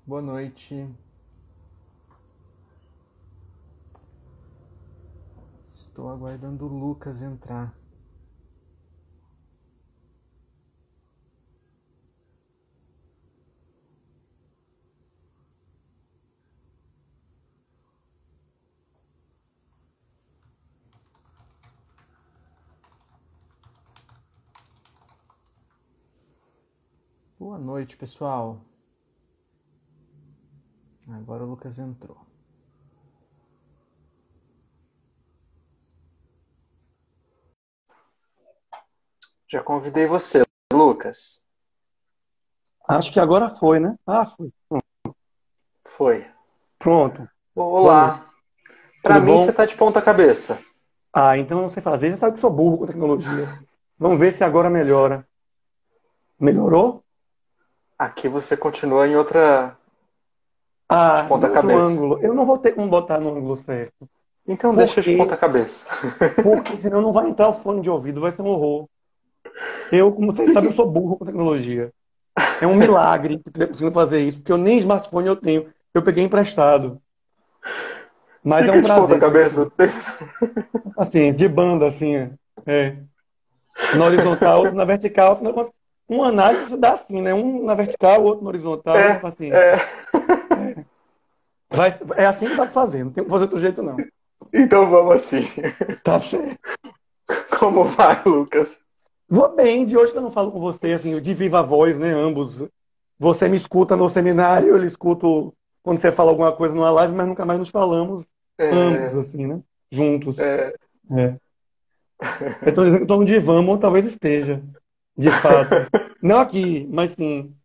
Boa noite. Estou aguardando o Lucas entrar. Boa noite, pessoal. Agora o Lucas entrou. Já convidei você, Lucas. Acho que agora foi, né? Ah, foi. Foi. Pronto. Boa noite. Olá. Para Tudo mim, você bom? tá de ponta cabeça. Ah, então não sei fazer. Você sabe que eu sou burro com tecnologia. Vamos ver se agora melhora. Melhorou? Aqui você continua em outra de Ah, em ponta outro cabeça. ângulo. Eu não vou ter como botar no ângulo certo. Então Por deixa de ponta quê? cabeça. Porque senão não vai entrar o fone de ouvido, vai ser um horror. Eu, como vocês sabem, eu sou burro com tecnologia. É um milagre que eu consigo fazer isso, porque eu nem smartphone eu tenho. Eu peguei emprestado. Mas é um Fica de ponta prazer fazer cabeça. isso. Assim, de banda, assim. É. Na horizontal, outro na vertical. Afinal de contas, uma análise se dá assim, né? Um na vertical, outro na horizontal, É, paciência. é. É assim que dá pra fazer, não tem como fazer outro jeito, não. Então vamos assim. Tá certo. Como vai, Lucas? Vou bem, de hoje que eu não falo com você, assim, de viva voz, né? Ambos. Você me escuta no seminário, eu lhe escuto quando você fala alguma coisa numa live, mas nunca mais nos falamos ambos, É, assim, né? Juntos. é. É. Eu tô dizendo que eu tô no divã, ou talvez esteja, de fato. Não aqui, mas sim.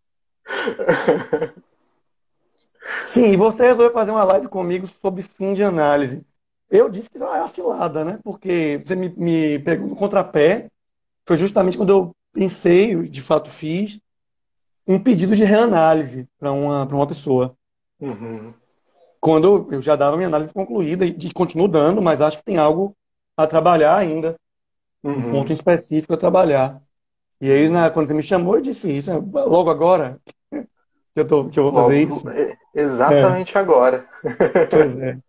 Sim, e você resolveu fazer uma live comigo sobre fim de análise. Eu disse que isso é uma cilada, né? Porque você me pegou no contrapé. Foi justamente quando eu pensei, de fato fiz, um pedido de reanálise para uma pessoa. Uhum, Quando eu já dava minha análise concluída e continuo dando, mas acho que tem algo a trabalhar ainda, um ponto em uhum, específico a trabalhar. E aí, uhum. quando você me chamou, eu disse isso, logo agora que eu vou fazer Logo, isso. É, exatamente agora. pois é.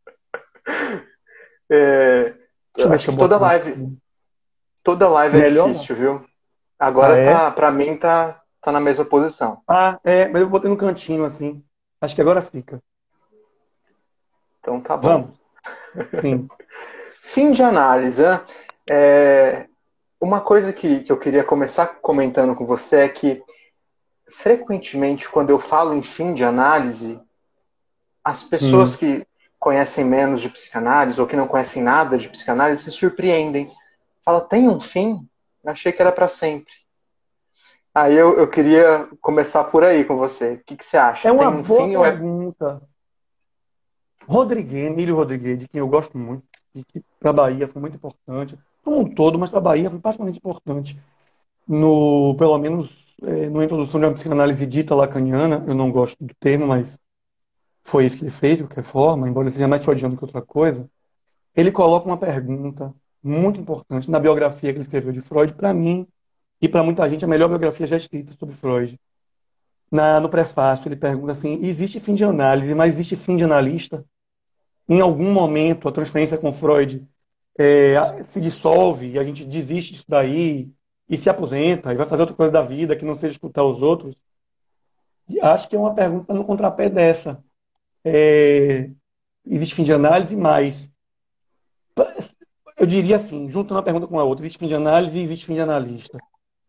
É, Deixa eu ver se acho eu que boto aqui. toda live é Melhor? difícil, viu? Ah, Agora é? tá, para mim tá na mesma posição. Ah, é, mas eu botei no cantinho assim. Acho que agora fica. Então tá bom. Vamos? Sim. Fim de análise, né? É, uma coisa que eu queria começar comentando com você é que, frequentemente, quando eu falo em fim de análise, as pessoas Hum. que conhecem menos de psicanálise ou que não conhecem nada de psicanálise se surpreendem. Fala, tem um fim? Eu achei que era para sempre. Aí eu queria começar por aí com você. O que você acha? É uma Tem um boa fim ou é. pergunta. Rodrigues, Emílio Rodrigues, de quem eu gosto muito, e que para a Bahia foi muito importante, como um todo, mas para a Bahia foi particularmente importante. No, pelo menos, na introdução de uma psicanálise dita lacaniana, eu não gosto do termo, mas foi isso que ele fez, de qualquer forma, embora ele seja mais freudiano que outra coisa. Ele coloca uma pergunta muito importante na biografia que ele escreveu de Freud, para mim e para muita gente, a melhor biografia já escrita sobre Freud. No prefácio, ele pergunta assim: existe fim de análise, mas existe fim de analista? Em algum momento, a transferência com Freud se dissolve e a gente desiste disso daí e se aposenta e vai fazer outra coisa da vida que não seja escutar os outros? E acho que é uma pergunta no contrapé dessa. É, existe fim de análise, mas eu diria assim, juntando uma pergunta com a outra, existe fim de análise e existe fim de analista.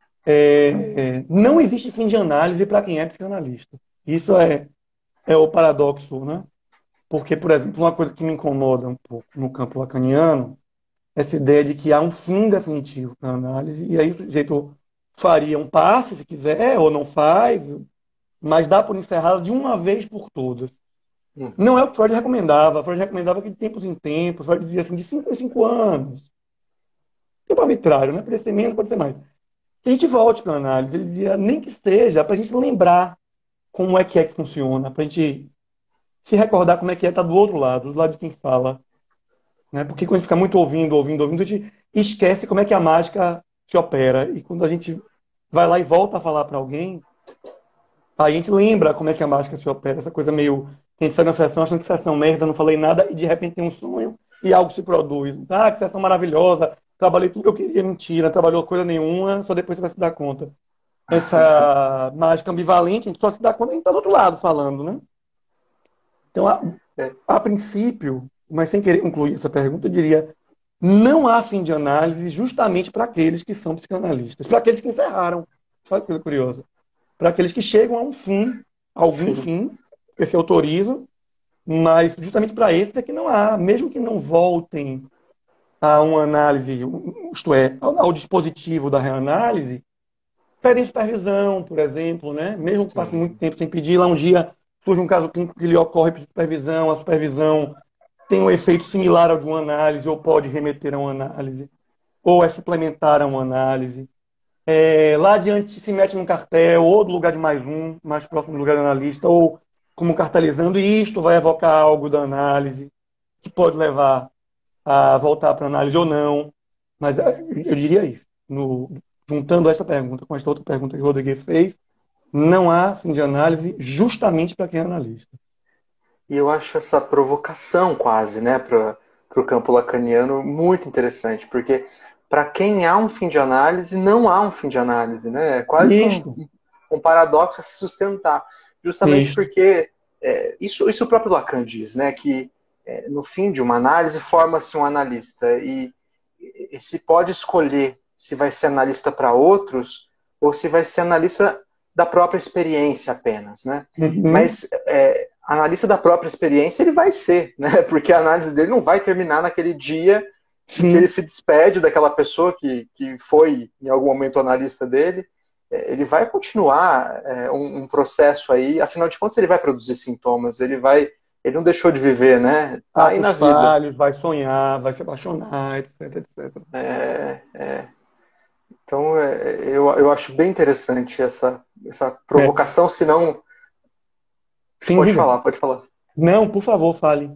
Não existe fim de análise para quem é psicanalista. Isso é o paradoxo, né? Porque, por exemplo, uma coisa que me incomoda um pouco no campo lacaniano, essa ideia de que há um fim definitivo para a análise, e aí o sujeito faria um passe, se quiser, ou não faz, mas dá por encerrado de uma vez por todas. Não é Uhum, o que Freud recomendava. Freud recomendava que de tempos em tempos, Freud dizia assim, de 5 em 5 anos. Tempo arbitrário, né? Pode ser menos, pode ser mais. Que a gente volte para a análise. Ele dizia, nem que seja para a gente lembrar como é que funciona, para a gente se recordar como é que é estar do lado de quem fala. Né? Porque quando a gente fica muito ouvindo, a gente esquece como é que a mágica se opera. E quando a gente vai lá e volta a falar para alguém, Aí a gente lembra como é que a mágica se opera, essa coisa meio. Que a gente sai na sessão achando que sessão merda, não falei nada, e de repente tem um sonho e algo se produz. Ah, que sessão maravilhosa, trabalhei tudo que eu queria, mentira, não trabalhou coisa nenhuma, só depois você vai se dar conta. Essa mágica ambivalente, a gente só se dá quando a gente está do outro lado falando, né? Então, É. a princípio, mas sem querer concluir essa pergunta, eu diria, não há fim de análise justamente para aqueles que são psicanalistas, para aqueles que encerraram. Olha que coisa curiosa. Para aqueles que chegam a um fim, algum Sim. fim, que se autorizam, mas justamente para esses é que não há, mesmo que não voltem a uma análise, isto é, ao dispositivo da reanálise, pedem supervisão, por exemplo, né? Mesmo que passe muito Sim. tempo sem pedir, lá um dia surge um caso clínico que lhe ocorre por supervisão, a supervisão tem um efeito similar ao de uma análise, ou pode remeter a uma análise, ou é suplementar a uma análise. Lá adiante se mete num cartel, ou do lugar de mais um, mais próximo do lugar do analista, ou como cartelizando, e isto vai evocar algo da análise, que pode levar a voltar para a análise ou não. Mas eu diria isso. Juntando esta pergunta com esta outra pergunta que o Rodrigues fez, não há fim de análise justamente para quem é analista. E eu acho essa provocação quase, né, para o campo lacaniano muito interessante, porque para quem há um fim de análise, não há um fim de análise, né? É quase que Isto, um paradoxo a se sustentar, justamente isto. porque isso o próprio Lacan diz, né, que no fim de uma análise forma-se um analista e se pode escolher se vai ser analista para outros ou se vai ser analista da própria experiência apenas, né? Uhum. Mas analista da própria experiência ele vai ser, né? Porque a análise dele não vai terminar naquele dia em que ele Sim. se despede daquela pessoa que foi em algum momento analista dele. Ele vai continuar um processo aí, afinal de contas ele vai produzir sintomas, ele não deixou de viver, né? Tá aí Atos na vida. falhos, vai sonhar, vai se apaixonar, etc, etc. É, é. Então eu acho bem interessante essa É. provocação, se não. Sim, Pode diga. falar, pode falar. Não, por favor, fale.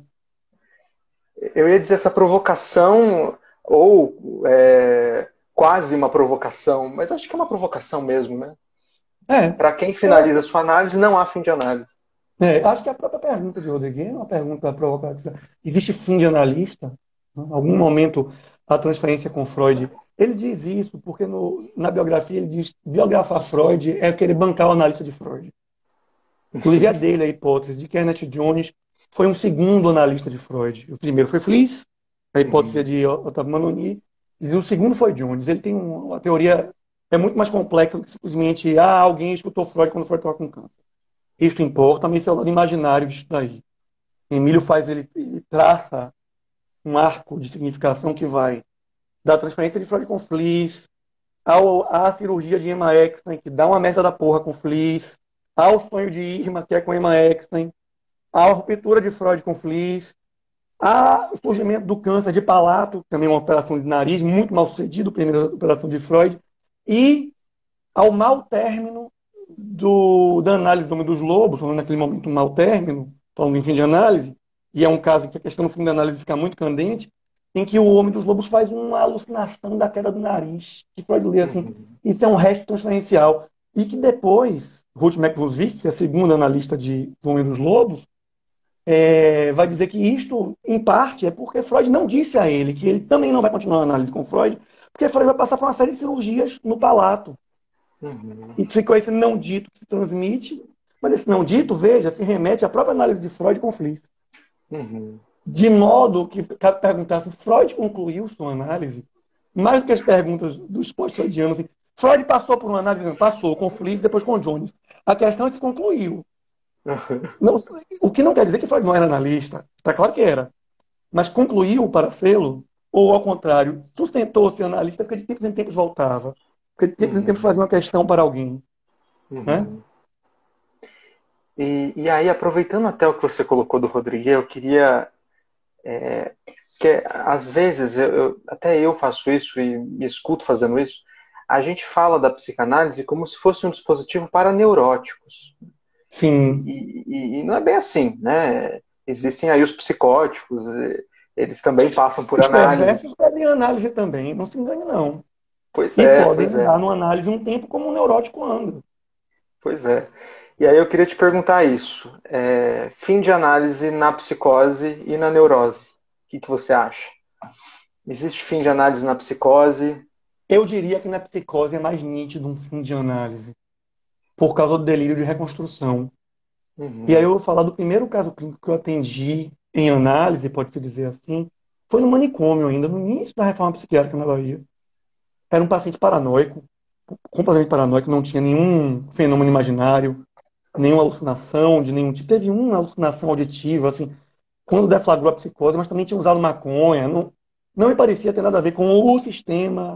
Eu ia dizer essa provocação, ou quase uma provocação, mas acho que é uma provocação mesmo, né? É, Para quem eu acho finaliza que, sua análise, não há fim de análise. acho que a própria pergunta de Rodrigues é uma pergunta provocativa. Existe fim de analista? Em algum momento a transferência com Freud. Ele diz isso porque na biografia ele diz biografar Freud é querer bancar o analista de Freud. Inclusive é dele a hipótese de que Ernest Jones foi um segundo analista de Freud. O primeiro foi Fliess, a hipótese é Uhum. de Otávio Manoni, e o segundo foi Jones. Ele tem uma teoria muito mais complexa do que simplesmente alguém escutou Freud quando Freud estava com câncer. Isso importa, mas esse é o lado imaginário disso daí. Emílio ele traça um arco de significação que vai da transferência de Freud com Fliess, à cirurgia de Emma Eckstein, que dá uma merda da porra com Fliess, ao sonho de Irma, que é com Emma Eckstein, à ruptura de Freud com Fliess, ao surgimento do câncer de palato, também uma operação de nariz, muito mal sucedida, a primeira operação de Freud, e ao mau término da análise do Homem dos Lobos, falando naquele momento um mau término, falando em fim de análise, e é um caso em que a questão do fim da análise fica muito candente, em que o Homem dos Lobos faz uma alucinação da queda do nariz, que Freud lê assim, Uhum. isso é um resto transferencial, e que depois, Ruth McLuhan, que é a segunda analista do Homem dos Lobos, vai dizer que isto, em parte, é porque Freud não disse a ele que ele também não vai continuar a análise com Freud, porque Freud vai passar por uma série de cirurgias no palato. Uhum. E ficou esse não dito que se transmite, mas esse não dito, veja, se remete à própria análise de Freud com Fliess. Uhum. De modo que, cabe perguntar se Freud concluiu sua análise, mais do que as perguntas dos pós-freudianos, assim, Freud passou por uma análise, não, passou com Fliess, depois com Jones. A questão é se concluiu. Não, o que não quer dizer que Freud não era analista, está claro que era, mas concluiu para sê-lo, ou ao contrário, sustentou-se analista porque de tempos em tempos voltava, porque de tempos em tempos Uhum. fazia uma questão para alguém, né? Uhum. E aí, aproveitando até o que você colocou do Rodrigues, eu queria que às vezes até eu faço isso e me escuto fazendo isso. A gente fala da psicanálise como se fosse um dispositivo para neuróticos. Sim. E não é bem assim, né? Existem aí os psicóticos, eles também passam por Os análise. perversos pedem análise também, não se engane, não. Pois E é, podem pois é, andar numa análise um tempo como um neurótico anda. pois é. E aí eu queria te perguntar isso. Fim de análise na psicose e na neurose. O que você acha? Existe fim de análise na psicose? Eu diria que na psicose é mais nítido um fim de análise, por causa do delírio de reconstrução. E aí eu vou falar do primeiro caso clínico que eu atendi em análise, pode-se dizer assim, foi no manicômio ainda, no início da reforma psiquiátrica na Bahia. Era um paciente paranoico, completamente paranoico, não tinha nenhum fenômeno imaginário, nenhuma alucinação de nenhum tipo. Teve uma alucinação auditiva, assim, quando deflagrou a psicose, mas também tinha usado maconha. Não me parecia ter nada a ver com o sistema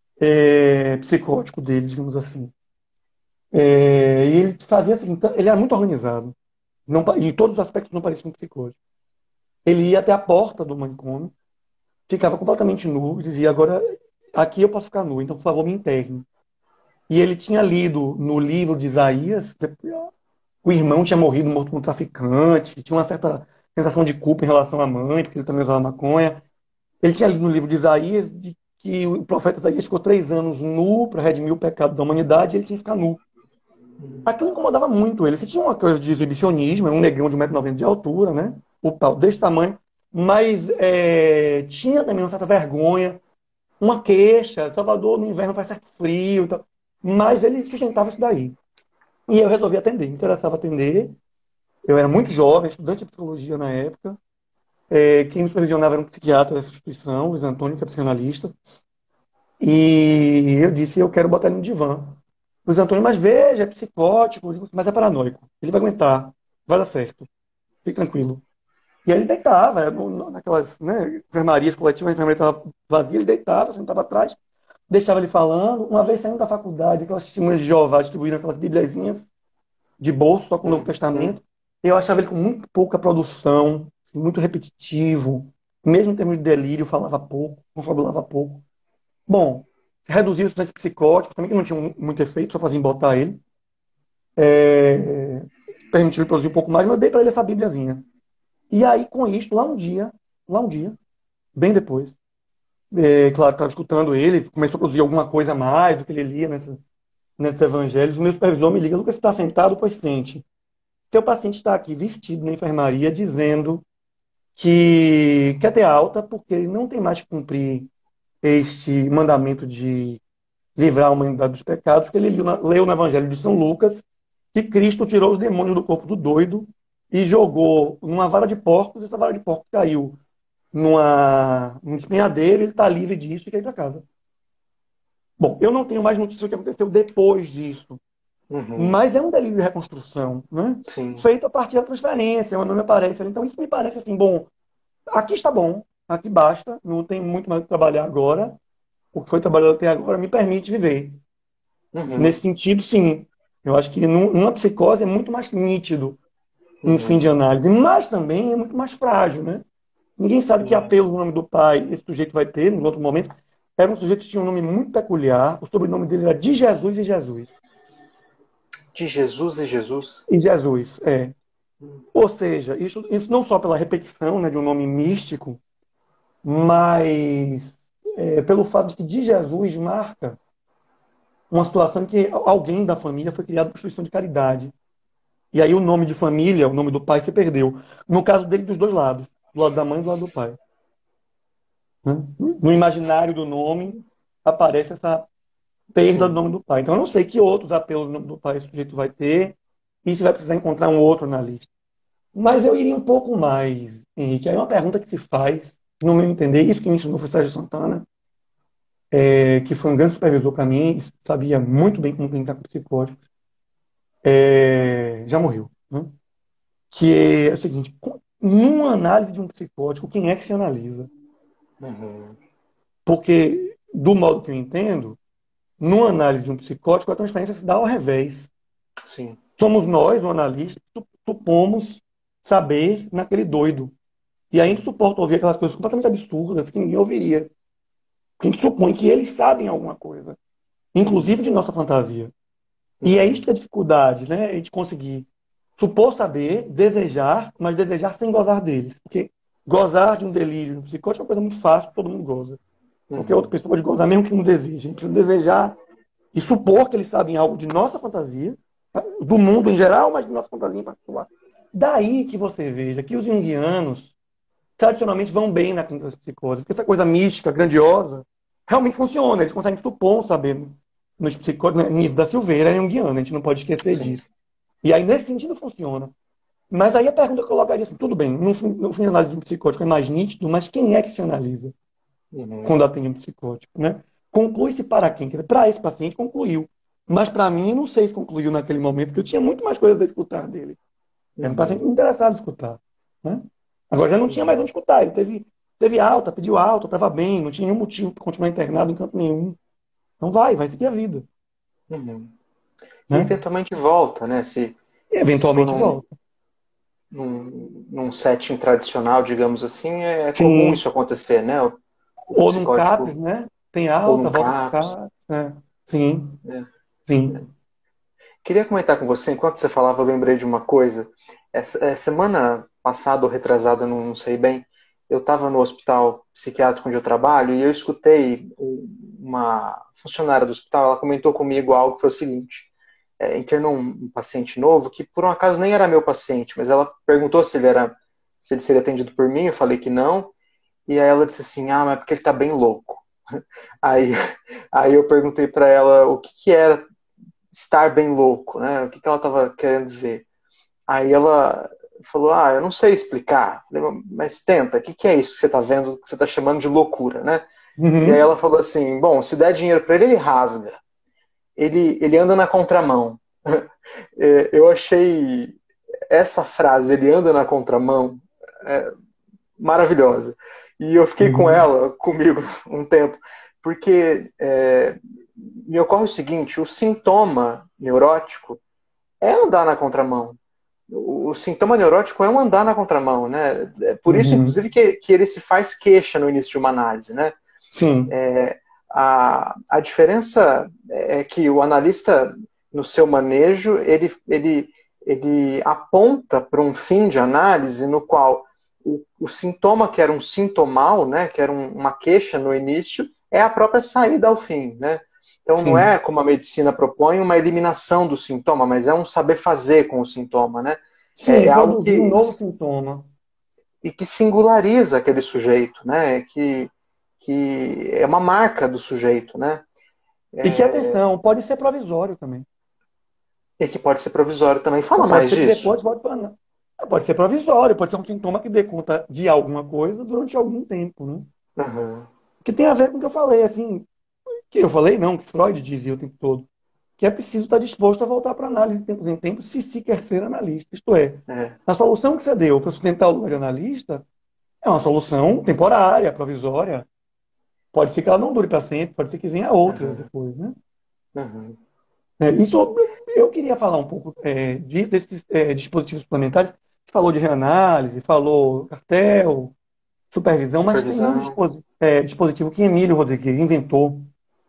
psicótico dele, digamos assim. E ele fazia assim, então, ele era muito organizado. Não, em todos os aspectos não parecia um psicótico. Ele ia até a porta do manicômio, ficava completamente nu, e dizia, agora aqui eu posso ficar nu, então por favor me interne. E ele tinha lido no livro de Isaías, o irmão tinha morrido morto por um traficante, tinha uma certa sensação de culpa em relação à mãe, porque ele também usava maconha. Ele tinha lido no livro de Isaías de que o profeta Isaías ficou 3 anos nu para redimir o pecado da humanidade e ele tinha que ficar nu. Aquilo incomodava muito ele. Ele tinha uma coisa de exibicionismo, era um negão de 1,90 m de altura, né? O pau desse tamanho, mas tinha também uma certa vergonha, uma queixa. Salvador no inverno faz certo frio e tal. Mas ele sustentava isso daí. E eu resolvi atender, me interessava atender. Eu era muito jovem, estudante de psicologia na época. Quem me supervisionava era um psiquiatra dessa instituição, Luiz Antônio, que é psicanalista. E eu disse, eu quero botar ele no divã. Luiz Antônio, mas veja, é psicótico, mas é paranoico. Ele vai aguentar, vai dar certo. Fique tranquilo. E aí ele deitava, naquelas, né, enfermarias coletivas, a enfermaria estava vazia, ele deitava, sentava atrás, deixava ele falando. Uma vez saindo da faculdade, aquelas testemunhas de Jeová distribuíram aquelas bibliazinhas de bolso, só com o Novo Testamento. Eu achava ele com muito pouca produção, muito repetitivo. Mesmo em termos de delírio, falava pouco, confabulava pouco. Bom, reduzir os estudantes psicóticos, também que não tinham muito efeito, só fazia embotar ele. Permitiu ele produzir um pouco mais, mas eu dei para ele essa bibliazinha. E aí, com isso, lá um dia, bem depois, claro, estava escutando ele, começou a produzir alguma coisa a mais do que ele lia nesses evangelhos. O meu supervisor me liga, Lucas, você está sentado? Pois sente. Seu paciente está aqui vestido na enfermaria dizendo que quer ter alta porque ele não tem mais que cumprir este mandamento de livrar a humanidade dos pecados, porque ele leu no Evangelho de São Lucas que Cristo tirou os demônios do corpo do doido e jogou numa vara de porcos, e essa vara de porcos caiu num despenhadeiro, ele está livre disso e quer ir para casa. Bom, eu não tenho mais notícia do que aconteceu depois disso. Mas é um delírio de reconstrução, né? Feito a partir da transferência, o nome aparece ali. Então isso me parece assim, bom, aqui está bom, aqui basta, não tem muito mais o que trabalhar agora. O que foi trabalhado até agora me permite viver. Nesse sentido, sim. Eu acho que numa psicose é muito mais nítido um fim de análise, mas também é muito mais frágil, né? Ninguém sabe que apelo no nome do pai esse sujeito vai ter, no outro momento. Era um sujeito que tinha um nome muito peculiar, o sobrenome dele era de Jesus e Jesus. De Jesus e Jesus? E Jesus, é. Ou seja, isso não só pela repetição, né, de um nome místico, mas pelo fato de que de Jesus marca uma situação em que alguém da família foi criado por instituição de caridade. E aí o nome de família, o nome do pai se perdeu. No caso dele, dos dois lados. Do lado da mãe e do lado do pai. No imaginário do nome aparece essa perda do nome do pai. Então eu não sei que outros apelos do nome do pai esse sujeito vai ter e se vai precisar encontrar um outro na lista. Mas eu iria um pouco mais, Henrique. Aí é uma pergunta que se faz, no meu entender, isso que me ensinou foi Sérgio Santana, que foi um grande supervisor para mim, sabia muito bem como lidar com psicóticos. Já morreu. Né? Que é o seguinte, numa análise de um psicótico, quem é que se analisa? Porque, do modo que eu entendo, numa análise de um psicótico, a transferência se dá ao revés. Sim. Somos nós, o analista, que supomos saber naquele doido. E aí a gente suporta ouvir aquelas coisas completamente absurdas que ninguém ouviria. A gente supõe que eles sabem alguma coisa, inclusive de nossa fantasia. E é isso que é a dificuldade, né? A gente conseguir supor saber, desejar, mas desejar sem gozar deles. Porque gozar de um delírio psicótico é uma coisa muito fácil, todo mundo goza. Qualquer outra pessoa pode gozar, mesmo que não deseje. A gente precisa desejar e supor que eles sabem algo de nossa fantasia, do mundo em geral, mas do nosso fantasia em particular. Daí que você veja que os junguianos tradicionalmente vão bem na clínica das psicoses, porque essa coisa mística, grandiosa, realmente funciona. Eles conseguem supor um saber nos psicólogos. Né? Nísio da Silveira é junguiano, a gente não pode esquecer Sim. disso. E aí, nesse sentido, funciona. Mas aí a pergunta que eu colocaria assim, tudo bem, no fim de análise de um psicótico é mais nítido, mas quem é que se analisa Uhum. quando atende um psicótico, né? Conclui-se para quem? Para esse paciente, concluiu. Mas para mim, não sei se concluiu naquele momento, porque eu tinha muito mais coisas a escutar dele. Era um paciente Uhum. interessado em escutar, né? Agora já não tinha mais onde escutar. Ele teve alta, pediu alta, estava bem, não tinha nenhum motivo para continuar internado em canto nenhum. Então vai seguir a vida, Uhum. E né? eventualmente volta, né? E Se for eventualmente volta. num setting tradicional, digamos assim, é comum Sim. isso acontecer, né? O Ou num CAPS, psicótico, né? Tem ou alta, num volta pro CAPS. CAPS. Né? Sim, Né? sim. Queria comentar com você, enquanto você falava, eu lembrei de uma coisa. Semana passada ou retrasada, não sei bem, eu estava no hospital psiquiátrico onde eu trabalho e eu escutei uma funcionária do hospital, ela comentou comigo algo que foi o seguinte: internou um paciente novo que por um acaso nem era meu paciente, mas ela perguntou se ele seria atendido por mim, eu falei que não, e aí ela disse assim, mas é porque ele está bem louco. Aí, aí eu perguntei para ela o que era estar bem louco, né? O que ela estava querendo dizer. Aí ela falou, eu não sei explicar. Falei, mas tenta, o que é isso que você está vendo, que você está chamando de loucura, né? E aí Uhum. ela falou assim, bom, se der dinheiro para ele, ele rasga. Ele anda na contramão. Eu achei essa frase, ele anda na contramão, maravilhosa. E eu fiquei com Uhum. ela, comigo, um tempo, porque me ocorre o seguinte, o sintoma neurótico é andar na contramão. O sintoma neurótico é um andar na contramão, né? É por isso, Uhum. inclusive, que ele se faz queixa no início de uma análise, né? Sim. A diferença é que o analista, no seu manejo, ele aponta para um fim de análise no qual o sintoma que era um sintomal, né, que era uma queixa no início, é a própria saída ao fim, né? Então não Sim. é como a medicina propõe uma eliminação do sintoma, mas é um saber fazer com o sintoma, né? Sim, É algo produzir um novo sintoma. que singulariza aquele sujeito, né? Que é uma marca do sujeito, né? E que, atenção, pode ser provisório também. E que pode ser provisório também. Fala Pode mais ser que disso. depois volte para. Pode ser provisório, pode ser um sintoma que dê conta de alguma coisa durante algum tempo, né? Uhum. Que tem a ver com o que eu falei, assim, que eu falei não, que Freud dizia o tempo todo, que é preciso estar disposto a voltar para a análise de tempos em tempos se quer ser analista. Isto é, É. a solução que você deu para sustentar o lugar de analista é uma solução temporária, provisória. Pode ser que ela não dure para sempre, pode ser que venha outras Uhum. depois, né? Uhum. Isso, eu queria falar um pouco desses dispositivos suplementares. Você falou de reanálise, falou cartel, supervisão, mas tem um Supervisão. dispositivo que Emílio Rodrigues inventou,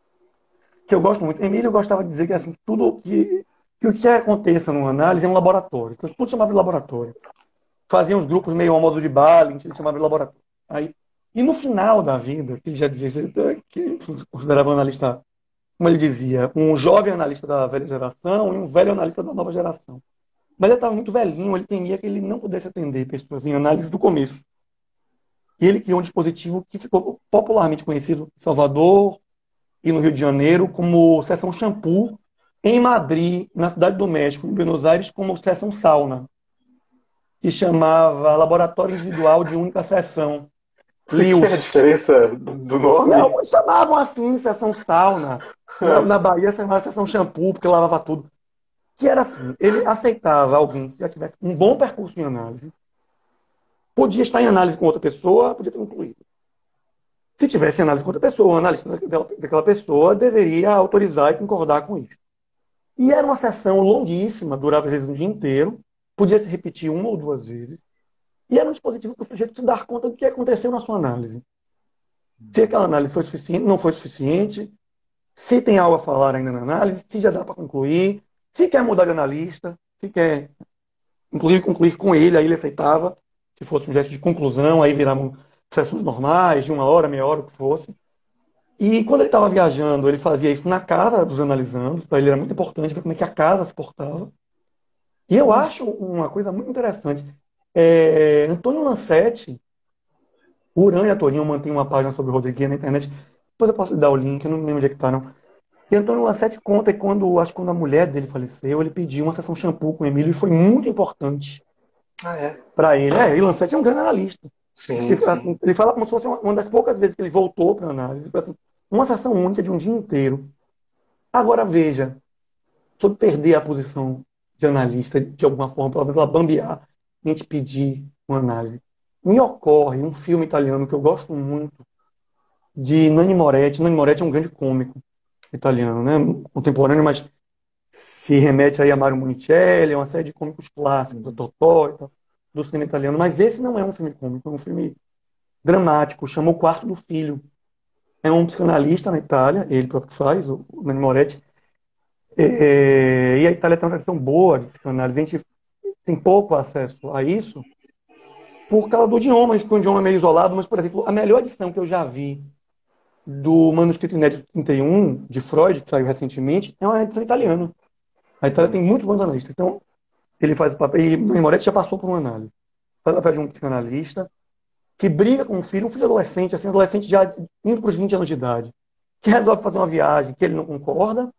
que eu gosto muito. Emílio gostava de dizer que assim, tudo que o que aconteça numa análise é um laboratório. Então, tudo chamava de laboratório. Fazia uns grupos meio ao modo de Balint, ele chamava de laboratório. Aí, e no final da vida, que ele já dizia que considerava um analista, como ele dizia, um jovem analista da velha geração e um velho analista da nova geração. Mas ele estava muito velhinho, ele temia que ele não pudesse atender pessoas em análise do começo. E ele criou um dispositivo que ficou popularmente conhecido em Salvador e no Rio de Janeiro como Seção Shampoo, em Madrid, na Cidade do México, em Buenos Aires, como Seção Sauna, que chamava Laboratório Individual de Única Seção, O que é a LIUS. diferença do nome? Não, chamavam assim, Seção Sauna. Na Bahia chamava Seção Shampoo, porque lavava tudo. Que era assim, ele aceitava alguém que já tivesse um bom percurso em análise, podia estar em análise com outra pessoa, podia ter concluído. Se tivesse análise com outra pessoa, o analista daquela pessoa deveria autorizar e concordar com isso. E era uma sessão longuíssima, durava às vezes um dia inteiro, podia se repetir uma ou duas vezes, e era um dispositivo para o sujeito se dar conta do que aconteceu na sua análise. Se aquela análise foi suficiente, não foi suficiente, se tem algo a falar ainda na análise, se já dá para concluir, se quer mudar de analista, se quer, inclusive, concluir com ele, aí ele aceitava, se fosse um gesto de conclusão, aí viravam sessões normais, de uma hora, meia hora, o que fosse. E quando ele estava viajando, ele fazia isso na casa dos analisandos, para ele era muito importante ver como é que a casa se portava. E eu acho uma coisa muito interessante. Antônio Lancetti, o Urânia Torinho mantém uma página sobre o Rodrigues na internet. Depois eu posso lhe dar o link, eu não lembro onde é que tá, não. E Antônio Lancetti conta que acho que quando a mulher dele faleceu, ele pediu uma sessão shampoo com o Emílio e foi muito importante Ah, é? para ele. E Lancetti é um grande analista. Diz que, Sim, sim. assim, ele fala como se fosse uma das poucas vezes que ele voltou para a análise. Ele fala assim, uma sessão única de um dia inteiro. Agora veja, sobre perder a posição de analista, de alguma forma, pelo menos ela bambear, a gente pedir uma análise. Me ocorre um filme italiano que eu gosto muito, de Nanni Moretti. Nanni Moretti é um grande cômico italiano, né? Contemporâneo, mas se remete aí a Mario Monicelli, é uma série de cômicos clássicos, a Totò e tal, do cinema italiano. Mas esse não é um filme cômico, é um filme dramático, chama O Quarto do Filho. É um psicanalista na Itália, ele próprio que faz, o Nanni Moretti. E a Itália tem uma tradição boa de psicanálise. A gente tem pouco acesso a isso por causa do idioma. Isso foi um idioma meio isolado, mas, por exemplo, a melhor edição que eu já vi do manuscrito inédito 31, de Freud, que saiu recentemente, é uma edição italiana. A Itália tem muitos bons analistas. Então, ele faz o papel, e o Moretti já passou por uma análise. Faz o papel de um psicanalista que briga com um filho adolescente, assim, adolescente já indo para os 20 anos de idade, que resolve fazer uma viagem que ele não concorda,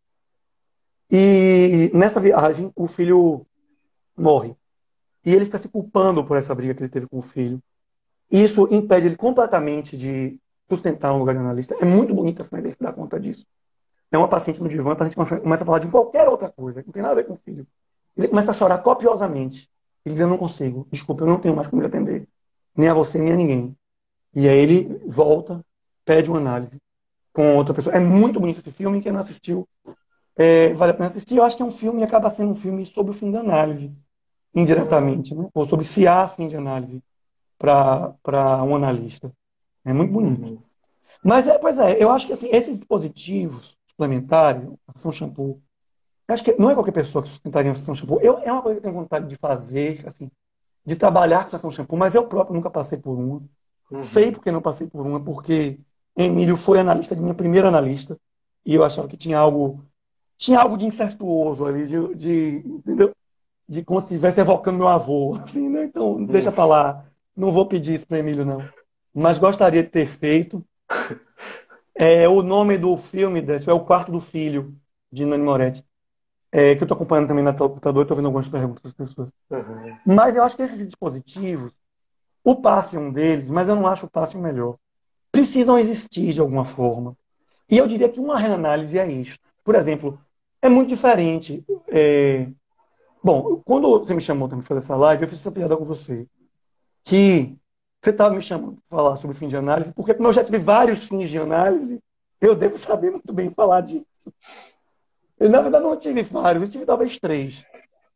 e nessa viagem o filho morre. E ele fica se culpando por essa briga que ele teve com o filho. Isso impede ele completamente de sustentar um lugar de analista. É muito bonito essa ideia de dar conta disso. É uma paciente no divã, a paciente começa a falar de qualquer outra coisa, que não tem nada a ver com o filho. Ele começa a chorar copiosamente. Ele diz, eu não consigo, desculpa, eu não tenho mais como lhe atender. Nem a você, nem a ninguém. E aí ele volta, pede uma análise com outra pessoa. É muito bonito esse filme, quem não assistiu, vale a pena assistir. Eu acho que é um filme, acaba sendo um filme sobre o fim da análise, indiretamente, né? Ou sobre se há fim de análise para um analista. É muito bonito. Uhum. Mas, pois é, eu acho que assim, esses dispositivos suplementares, ação shampoo, eu acho que não é qualquer pessoa que sustentaria uma ação shampoo. É uma coisa que eu tenho vontade de fazer, assim, de trabalhar com ação shampoo, mas eu próprio nunca passei por uma. Sei Uhum. porque não passei por uma, porque Emílio foi analista de minha primeira analista, e eu achava que tinha algo de incestuoso ali, entendeu? De como se estivesse evocando meu avô, assim, né? Então, deixa pra lá. Não vou pedir isso para Emílio, não. Mas gostaria de ter feito. O nome do filme desse é O Quarto do Filho, de Nani Moretti. Que eu estou acompanhando também no computador, estou vendo algumas perguntas das pessoas. Uhum. Mas eu acho que esses dispositivos, o passe é um deles, mas eu não acho o passe o melhor. Precisam existir de alguma forma. E eu diria que uma reanálise é isto. Por exemplo, é muito diferente. Bom, quando você me chamou para fazer essa live, eu fiz essa piada com você. Que você estava me chamando para falar sobre fim de análise, porque como eu já tive vários fins de análise, eu devo saber muito bem falar disso. Eu, na verdade, não tive vários, eu tive talvez três.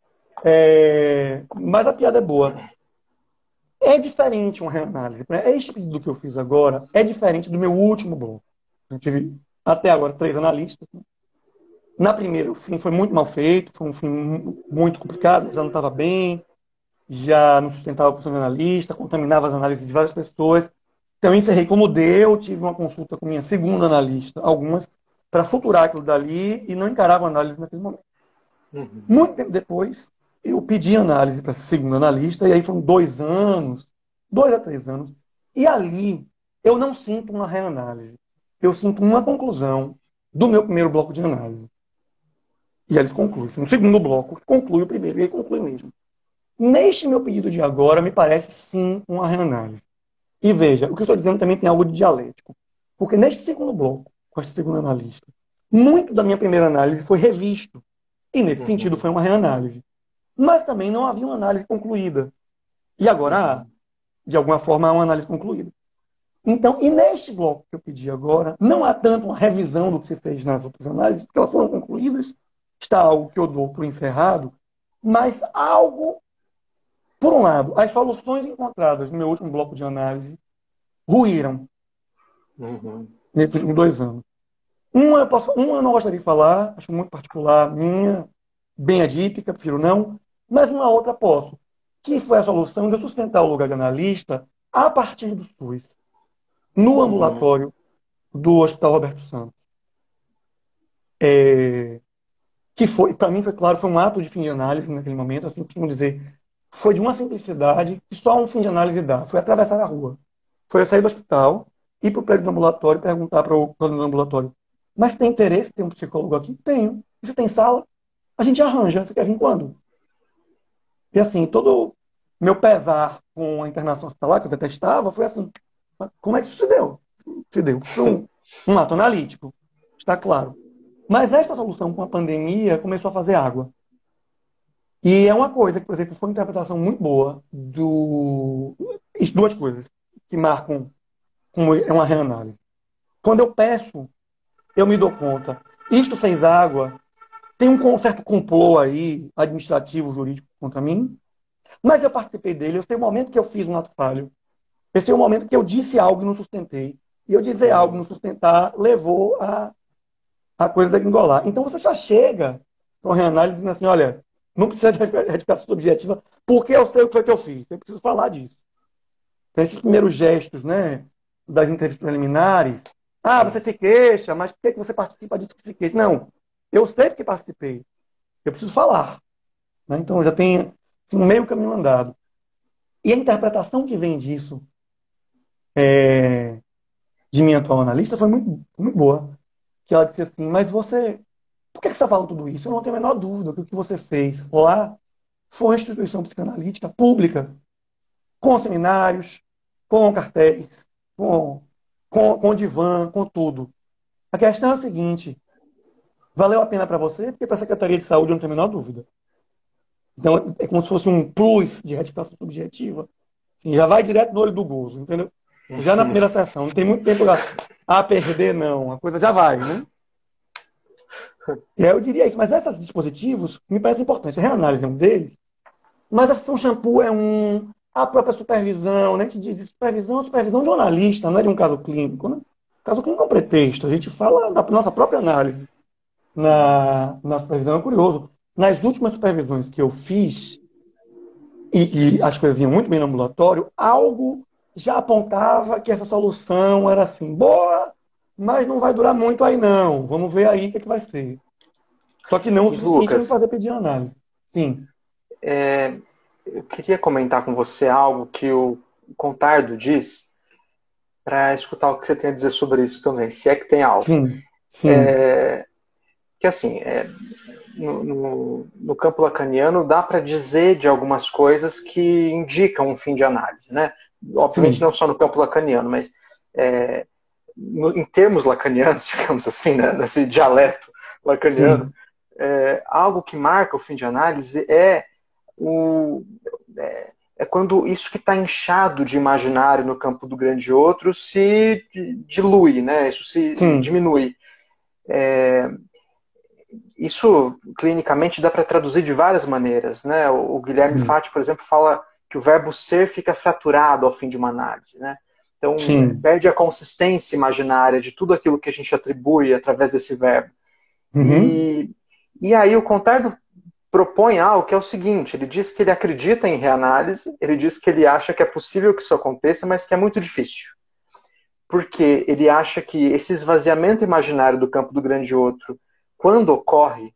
Mas a piada é boa. É diferente uma reanálise, né? Este pedido que eu fiz agora é diferente do meu último bloco. Eu tive até agora 3 analistas. Na primeira, o fim foi muito mal feito, foi um fim muito complicado, já não estava bem, já não sustentava a posição de analista, contaminava as análises de várias pessoas. Então, eu encerrei como deu, tive uma consulta com minha segunda analista, algumas, para futurar aquilo dali e não encarava a análise naquele momento. Uhum. Muito tempo depois, eu pedi análise para essa segunda analista, e aí foram 2 anos, 2 a 3 anos, e ali eu não sinto uma reanálise. Eu sinto uma conclusão do meu primeiro bloco de análise. E aí eles concluem. No segundo bloco, conclui o primeiro, e aí conclui mesmo. Neste meu pedido de agora, me parece sim uma reanálise. E veja, o que eu estou dizendo também tem algo de dialético. Porque neste segundo bloco, com esta segunda analista, muito da minha primeira análise foi revisto. E nesse sentido Uhum. foi uma reanálise. Mas também não havia uma análise concluída. E agora, Uhum. de alguma forma, há uma análise concluída. Então, e neste bloco que eu pedi agora, não há tanto uma revisão do que se fez nas outras análises, porque elas foram concluídas, está algo que eu dou por encerrado, mas algo, por um lado, as soluções encontradas no meu último bloco de análise ruíram Uhum. nesses últimos 2 anos. Uma eu não gostaria de falar, acho muito particular, minha, bem adípica, prefiro não, mas uma outra posso, que foi a solução de eu sustentar o lugar de analista a partir do SUS, no Uhum. ambulatório do Hospital Roberto Santos. que foi, para mim, foi claro, foi um ato de fim de análise naquele momento, assim, costumo dizer, foi de uma simplicidade que só um fim de análise dá. Foi atravessar a rua. Foi eu sair do hospital, ir para o prédio do ambulatório, perguntar para o dono do ambulatório, mas tem interesse em ter um psicólogo aqui? Tenho. Você tem sala? A gente arranja. Você quer vir quando? E assim, todo meu pesar com a internação hospitalar, que eu detestava, foi assim, como é que isso se deu? Se deu. Foi um ato analítico, está claro. Mas esta solução com a pandemia começou a fazer água. E é uma coisa que, por exemplo, foi uma interpretação muito boa do... Duas coisas que marcam como é uma reanálise. Quando eu peço, eu me dou conta. Isto fez água, tem um certo complô aí, administrativo, jurídico contra mim, mas eu participei dele. Eu sei o momento que eu fiz um ato falho. Eu sei o momento que eu disse algo e não sustentei. E eu dizer algo e não sustentar levou a coisa degringolar. Então você já chega para uma reanálise dizendo assim, olha, não precisa de retificação subjetiva, porque eu sei o que foi que eu fiz. Eu preciso falar disso. Então, esses primeiros gestos, né, das entrevistas preliminares. Ah, você se queixa, mas por que você participa disso que se queixa? Não, eu sei que participei. Eu preciso falar. Né? Então, já tem assim, um meio caminho andado. E a interpretação que vem disso, de minha atual analista, foi muito, muito boa. Que ela disse assim, mas você... Por que você está falando tudo isso? Eu não tenho a menor dúvida que o que você fez lá foi uma instituição psicanalítica pública, com seminários, com cartéis, com divã, com tudo. A questão é a seguinte, valeu a pena para você? Porque para a Secretaria de Saúde eu não tenho a menor dúvida. Então é como se fosse um plus de retificação subjetiva. Assim, já vai direto no olho do gozo, entendeu? Já na primeira sessão, não tem muito tempo a perder, não. A coisa já vai, né? E aí eu diria isso, mas esses dispositivos me parecem importantes. A reanálise é um deles, mas a sessão shampoo é a própria supervisão, né? A gente diz supervisão de um analista, não é de um caso clínico, né? O caso clínico é um pretexto, a gente fala da nossa própria análise na supervisão. É curioso. Nas últimas supervisões que eu fiz, e as coisas iam muito bem no ambulatório, algo já apontava que essa solução era assim, boa, mas não vai durar muito aí não. Vamos ver aí o que é que vai ser. Só que não o E suficiente para me Lucas, fazer pedir análise. Sim. eu queria comentar com você algo que o Contardo diz, para escutar o que você tem a dizer sobre isso também, se é que tem algo. Sim, sim, Que assim, no campo lacaniano dá para dizer de algumas coisas que indicam um fim de análise, né? Obviamente sim, não só no campo lacaniano, mas em termos lacanianos, digamos assim, né? Nesse dialeto lacaniano, sim, algo que marca o fim de análise o, é quando isso que está inchado de imaginário no campo do grande outro se dilui, né? Isso se sim, diminui. Isso, clinicamente, dá para traduzir de várias maneiras, né? O Guilherme sim, Fati, por exemplo, fala que o verbo ser fica fraturado ao fim de uma análise, né? Então, sim. perde a consistência imaginária de tudo aquilo que a gente atribui através desse verbo. Uhum, E aí o Contardo propõe algo que é o seguinte, ele diz que ele acredita em reanálise, ele diz que ele acha que é possível que isso aconteça, mas que é muito difícil. Porque ele acha que esse esvaziamento imaginário do campo do grande outro, quando ocorre,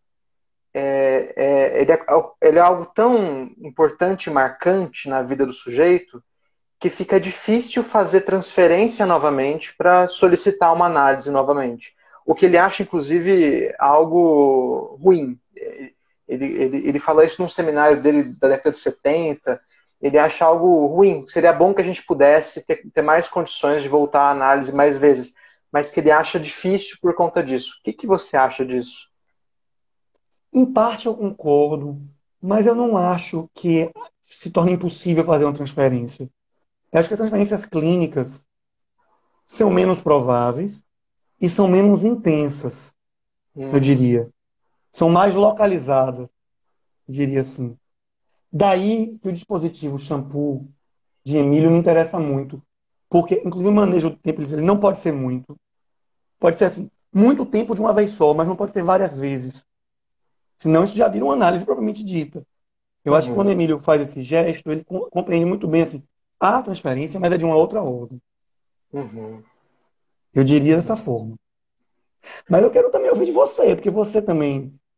ele é algo tão importante e marcante na vida do sujeito que fica difícil fazer transferência novamente para solicitar uma análise novamente. O que ele acha, inclusive, algo ruim. Ele fala isso num seminário dele da década de 70. Ele acha algo ruim. Seria bom que a gente pudesse ter mais condições de voltar à análise mais vezes, mas que ele acha difícil por conta disso. O que você acha disso? em parte eu concordo, mas eu não acho que se torne impossível fazer uma transferência. Eu acho que as transferências clínicas são menos prováveis e são menos intensas, eu Uhum. diria. São mais localizadas, diria assim. Daí que o dispositivo shampoo de Emílio me interessa muito, porque, inclusive, o manejo do tempo ele não pode ser muito. Pode ser assim, muito tempo de uma vez só, mas não pode ser várias vezes. Senão isso já vira uma análise propriamente dita. Eu acho que quando o Uhum. Emílio faz esse gesto, ele compreende muito bem assim, a transferência, mas é de uma outra ordem. Uhum. Eu diria dessa Uhum. forma. Mas eu quero também ouvir de você, porque você também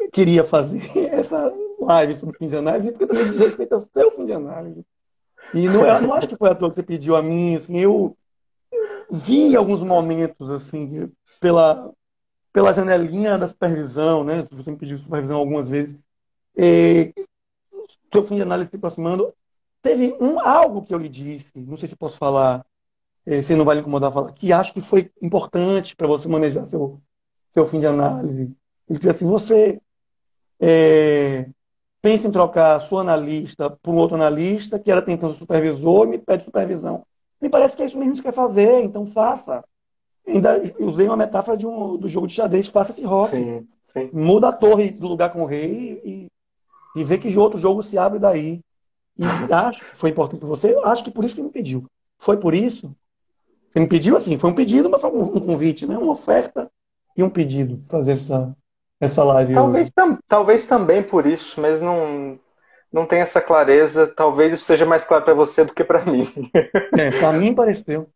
queria fazer essa live sobre fim de análise, porque também diz respeito ao seu fim de análise. E não, eu não acho que foi à toa que você pediu a mim, assim, eu vi alguns momentos, assim, pela janelinha da supervisão, né? Se você me pediu supervisão algumas vezes, e, seu fim de análise se aproximando, teve algo que eu lhe disse, não sei se eu posso falar, se não vai lhe incomodar falar, que acho que foi importante para você manejar seu fim de análise. Ele disse assim, você é, pensa em trocar a sua analista por um outro analista, que era tentando supervisor, e me pede supervisão. Me parece que é isso mesmo que você quer fazer, então faça. Ainda usei uma metáfora do jogo de xadrez, faça esse rock. Sim, sim. Muda a torre do lugar com o rei e vê que outro jogo se abre daí. E acho que foi importante para você, eu acho que por isso que você me pediu. Foi por isso? Você me pediu assim, foi um pedido, mas foi um convite, né? Uma oferta e um pedido fazer essa live hoje. Talvez também por isso, mas não tem essa clareza. Talvez isso seja mais claro para você do que para mim. Para mim pareceu.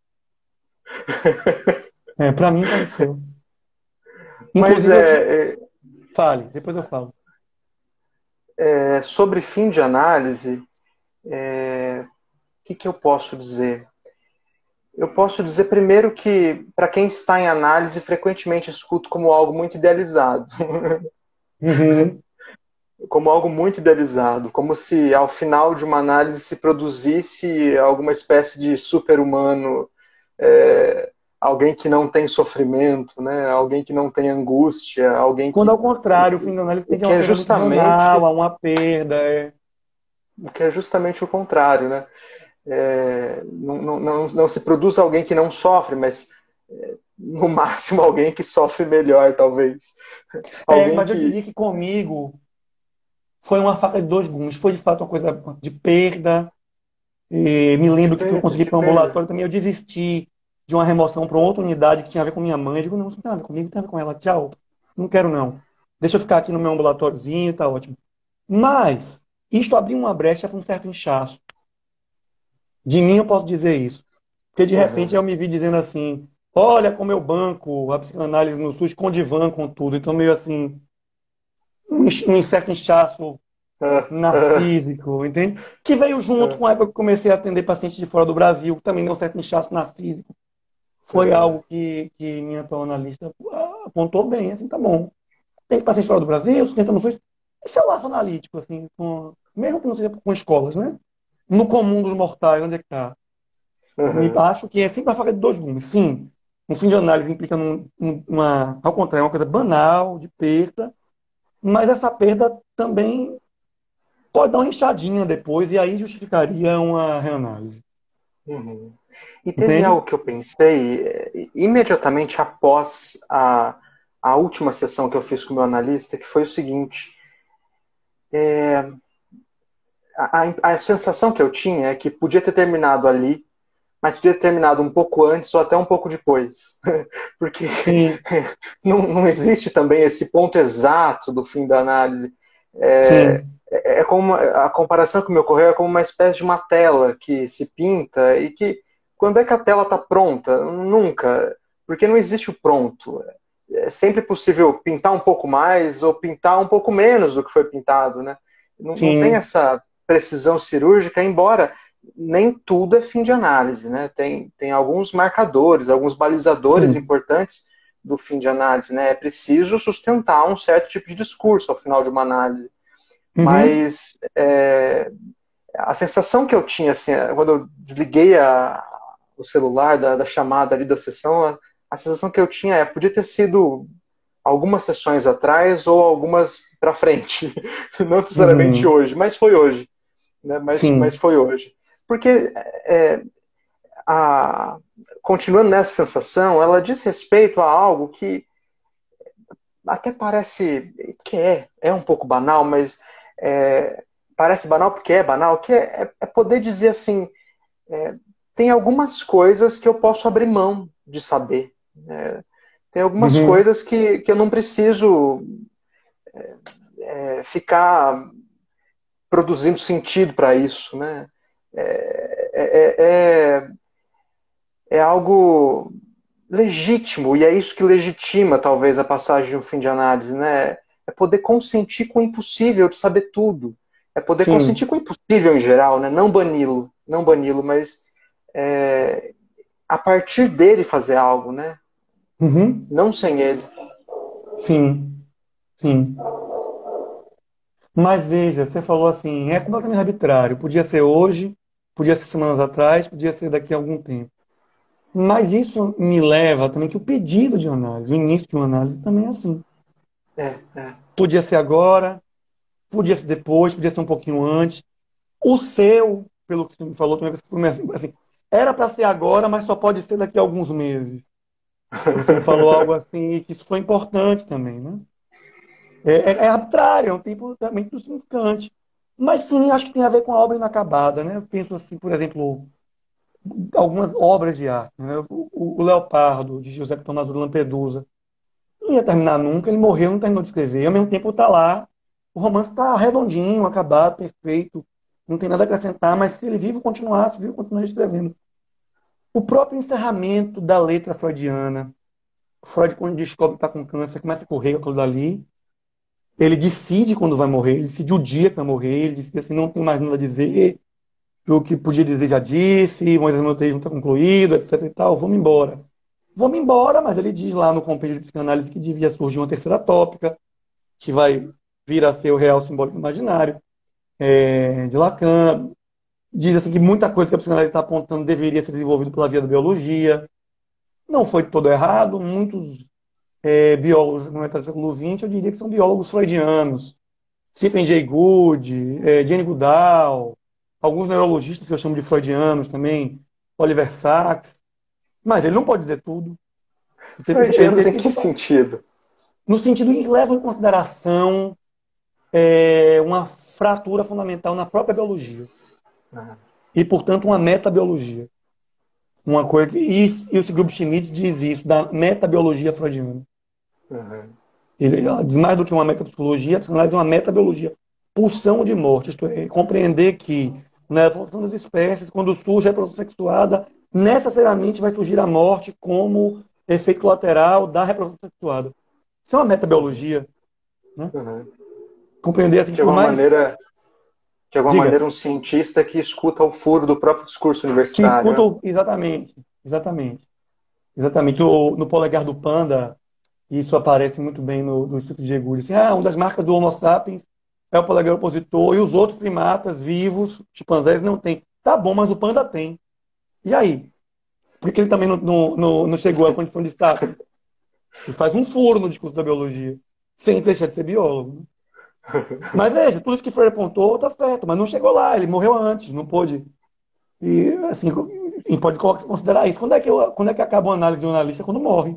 Para mim pareceu. Mas Inclusive, fale, depois eu falo. sobre fim de análise, o que eu posso dizer? Eu posso dizer primeiro que, para quem está em análise, frequentemente escuto como algo muito idealizado. Uhum. Como algo muito idealizado, como se ao final de uma análise se produzisse alguma espécie de super-humano, alguém que não tem sofrimento, né? Alguém que não tem angústia, alguém Quando que ao contrário, o fim da análise o tem que ser que uma é coisa muito justamente banal, há uma perda. o que é justamente o contrário, né? Não se produz alguém que não sofre, mas no máximo alguém que sofre melhor, talvez. Alguém Mas eu que diria que comigo foi uma faca de dois gumes. Foi de fato uma coisa de perda. E me lembro que para eu conseguir ir de para o perda. ambulatório também eu desisti de uma remoção para outra unidade que tinha a ver com minha mãe. Eu digo, não, isso não tem nada comigo, tem a ver com ela. Tchau. Não quero não. Deixa eu ficar aqui no meu ambulatóriozinho, tá ótimo. Mas isto abriu uma brecha para um certo inchaço. De mim eu posso dizer isso. Porque de repente Uhum. eu me vi dizendo assim, olha como eu banco a psicanálise no SUS com divã, com tudo. Então meio assim, um certo inchaço narcísico, entende? Que veio junto com a época que eu comecei a atender pacientes de fora do Brasil, que também deu um certo inchaço narcísico. Foi algo que minha atual analista apontou bem, assim, tá bom. Tem paciente fora do Brasil, sustenta no SUS. Esse é o laço analítico, assim, mesmo que não seja com escolas, né? No comum dos mortais, onde é que está? Me acho que é sempre a faca de dois gumes. Sim, um fim de análise implica ao contrário, uma coisa banal, de perda, mas essa perda também pode dar uma inchadinha depois e aí justificaria uma reanálise. Uhum. E teve Entende? algo que eu pensei imediatamente após a última sessão que eu fiz com o meu analista, que foi o seguinte: a sensação que eu tinha é que podia ter terminado ali, mas podia ter terminado um pouco antes ou até um pouco depois. Porque Sim, não existe também esse ponto exato do fim da análise. É, sim, é como a comparação que me ocorreu é como uma espécie de uma tela que se pinta e que quando é que a tela está pronta? Nunca, porque não existe o pronto. É sempre possível pintar um pouco mais ou pintar um pouco menos do que foi pintado, né? Não tem sim, essa precisão cirúrgica, embora nem tudo é fim de análise, né? Tem alguns marcadores, alguns balizadores sim. importantes do fim de análise, né? É preciso sustentar um certo tipo de discurso ao final de uma análise. Uhum, Mas a sensação que eu tinha, assim, quando eu desliguei o celular da chamada ali da sessão, a sensação que eu tinha podia ter sido algumas sessões atrás ou algumas para frente. Não necessariamente uhum, hoje, mas foi hoje. Né? Mas sim, foi hoje. Porque a, continuando nessa sensação, ela diz respeito a algo que até parece que é um pouco banal, mas parece banal porque é banal, que é poder dizer assim, tem algumas coisas que eu posso abrir mão de saber. Tem algumas uhum, coisas que eu não preciso ficar produzindo sentido para isso, né? É, é, é, é algo legítimo, e é isso que legitima, talvez, a passagem de um fim de análise, né? É poder consentir com o impossível de saber tudo. É poder Sim. consentir com o impossível em geral, né? Não bani-lo, mas a partir dele fazer algo, né? Uhum. Não sem ele. Sim. Sim. Mas veja, você falou assim, é completamente arbitrário. Podia ser hoje, podia ser semanas atrás, podia ser daqui a algum tempo. Mas isso me leva também que o pedido de análise, o início de uma análise também é assim. É. Podia ser agora, podia ser depois, podia ser um pouquinho antes. O seu, pelo que você me falou, também foi assim, era para ser agora, mas só pode ser daqui a alguns meses. Você me falou algo assim, e que isso foi importante também, né? É arbitrário, é um tempo também muito significante. Mas sim, acho que tem a ver com a obra inacabada, né? Eu penso assim, por exemplo, algumas obras de arte, né? O Leopardo, de Giuseppe Tommaso de Lampedusa, não ia terminar nunca, ele morreu, não terminou de escrever, ao mesmo tempo está lá, o romance está redondinho, acabado, perfeito, não tem nada a acrescentar, mas se ele vivo continuasse, vivo continuaria escrevendo. O próprio encerramento da letra freudiana, Freud, quando descobre que está com câncer, começa a correr aquilo dali, ele decide quando vai morrer, ele decide o dia que vai morrer, ele decide assim, não tem mais nada a dizer, o que podia dizer já disse, mas o meu texto não está concluído, etc e tal, vamos embora. Vamos embora, mas ele diz lá no compêndio de psicanálise que devia surgir uma terceira tópica, que vai vir a ser o real simbólico imaginário, de Lacan. Diz assim que muita coisa que a psicanálise está apontando deveria ser desenvolvida pela via da biologia. Não foi todo errado, muitos biólogos no metade do século XX, eu diria que são biólogos freudianos. Stephen Jay Gould, Jane Goodall, alguns neurologistas que eu chamo de freudianos também, Oliver Sacks, mas ele não pode dizer tudo. Ele Freudianos teve em que que botar, sentido? no sentido que levam em consideração uma fratura fundamental na própria biologia Ah, e, portanto, uma metabiologia. Uma coisa e esse grupo Schmidt diz isso da metabiologia freudiana. uhum. Ele diz mais do que uma metapsicologia, a psicanálise é uma metabiologia. Pulsão de morte, isto é, compreender que na evolução das espécies, quando surge a reprodução sexuada, necessariamente vai surgir a morte como efeito colateral da reprodução sexuada. Isso é uma metabiologia, né? Uhum. Compreender assim, De por alguma mais... maneira, de alguma Diga, maneira, um cientista que escuta o furo do próprio discurso que universitário, né? escutam... Exatamente, exatamente. Exatamente. No polegar do panda, isso aparece muito bem no Instituto de Eguri. Assim, uma das marcas do Homo sapiens é o polegar opositor e os outros primatas vivos, chimpanzés, não tem. Tá bom, mas o panda tem. E aí? Por que ele também não chegou à condição de sápio? Ele faz um furo no discurso da biologia, sem deixar de ser biólogo, né? Mas veja, tudo isso que Freire apontou tá certo, mas não chegou lá, ele morreu antes, não pôde. E assim, e pode considerar isso. Quando é que acaba uma análise de um analista? Quando morre,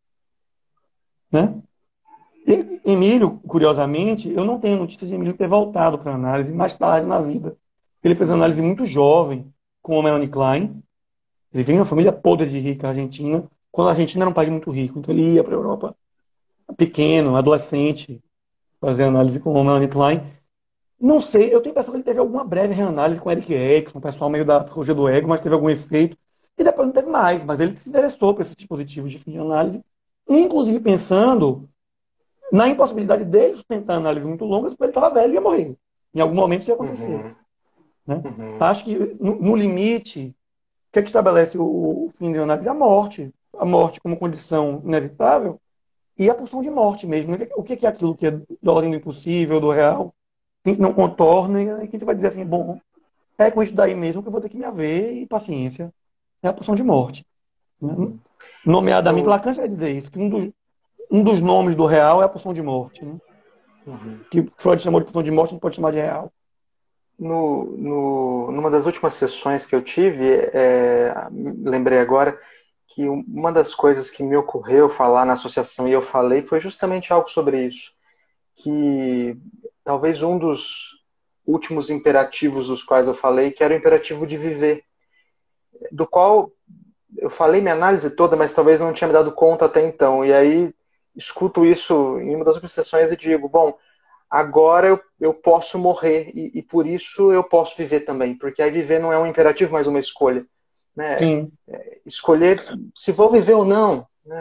né? E Emílio, curiosamente, eu não tenho notícia de Emílio ter voltado para a análise mais tarde na vida. Ele fez análise muito jovem com a Melanie Klein. Ele vem de uma família podre de rica argentina, quando a Argentina era um país muito rico. Então ele ia para a Europa pequeno, adolescente, fazer análise com a Melanie Klein. Não sei, eu tenho a impressão que ele teve alguma breve reanálise com Eric Erickson, um pessoal meio da psicologia do ego, mas teve algum efeito. E depois não teve mais, mas ele se interessou por esses dispositivos de análise, inclusive pensando na impossibilidade dele sustentar análises muito longas, porque ele estava velho e ia morrer. Em algum momento isso ia acontecer. Uhum. Né? Uhum. Acho que, no limite, o que é que estabelece o fim de análise? A morte. A morte como condição inevitável e a pulsão de morte mesmo. O que é aquilo que é da ordem do impossível, do real, que a gente não contorna e que a gente vai dizer assim, bom, é com isso daí mesmo que eu vou ter que me haver e paciência. É a pulsão de morte. Né? Uhum. Nomeadamente, No, Lacan vai dizer isso, que um dos nomes do real é a pulsão de morte. Né? uhum. Que Freud chamou de pulsão de morte, a gente pode chamar de real. Numa das últimas sessões que eu tive, lembrei agora que uma das coisas que me ocorreu falar na associação e eu falei foi justamente algo sobre isso, que talvez um dos últimos imperativos dos quais eu falei, que era o imperativo de viver, do qual eu falei minha análise toda, mas talvez não tinha me dado conta até então. E aí escuto isso em uma das últimas sessões e digo, bom, agora eu posso morrer e por isso eu posso viver também, porque aí viver não é um imperativo, mas uma escolha, né? Sim. Escolher se vou viver ou não, né?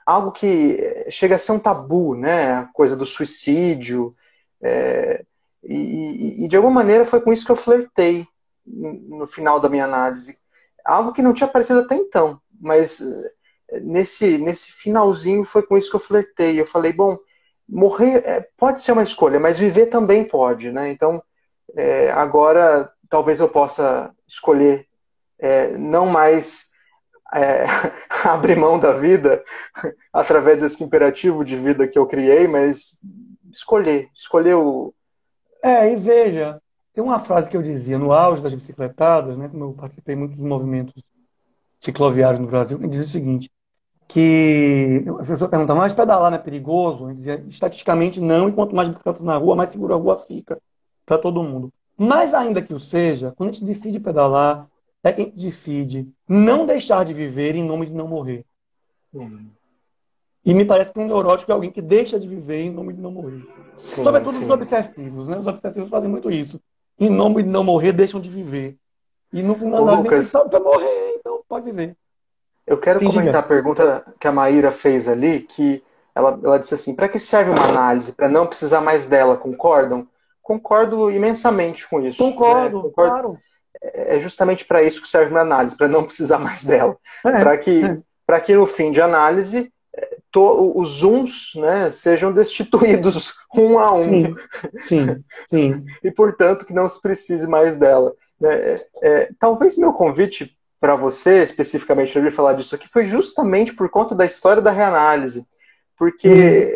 algo que chega a ser um tabu, né? A coisa do suicídio. é, e de alguma maneira foi com isso que eu flertei no final da minha análise. Algo que não tinha aparecido até então, mas nesse finalzinho foi com isso que eu flertei. Eu falei, bom, morrer pode ser uma escolha, mas viver também pode, né? Então, agora talvez eu possa escolher não mais abrir mão da vida através desse imperativo de vida que eu criei, mas escolher o... E veja, tem uma frase que eu dizia no auge das bicicletadas, né, como eu participei muito dos movimentos cicloviários no Brasil, que dizia o seguinte, que a pessoa pergunta, mas pedalar não é perigoso? Eu dizia, estatisticamente não, e quanto mais bicicletas na rua, mais segura a rua fica para todo mundo. Mas ainda que o seja, quando a gente decide pedalar, é que a gente decide não deixar de viver em nome de não morrer. E me parece que um neurótico é alguém que deixa de viver em nome de não morrer. Sim, Sobretudo os sim. obsessivos, né? Os obsessivos fazem muito isso. Em nome de não morrer, deixam de viver. E no final Ô, das contas, Lucas, sabe para morrer, então pode viver. eu quero Sim, comentar diga. a pergunta que a Maíra fez ali, que ela disse assim, para que serve uma análise? Para não precisar mais dela, concordam? Concordo imensamente com isso, né? Concordo, Concordo. claro. É justamente para isso que serve uma análise, para não precisar mais dela. É, Para que, é. para que no fim de análise os uns, né, sejam destituídos um a um, Sim, sim, sim. e portanto que não se precise mais dela. Né? Talvez meu convite para você, especificamente, para vir falar disso aqui, foi justamente por conta da história da reanálise. Porque Uhum.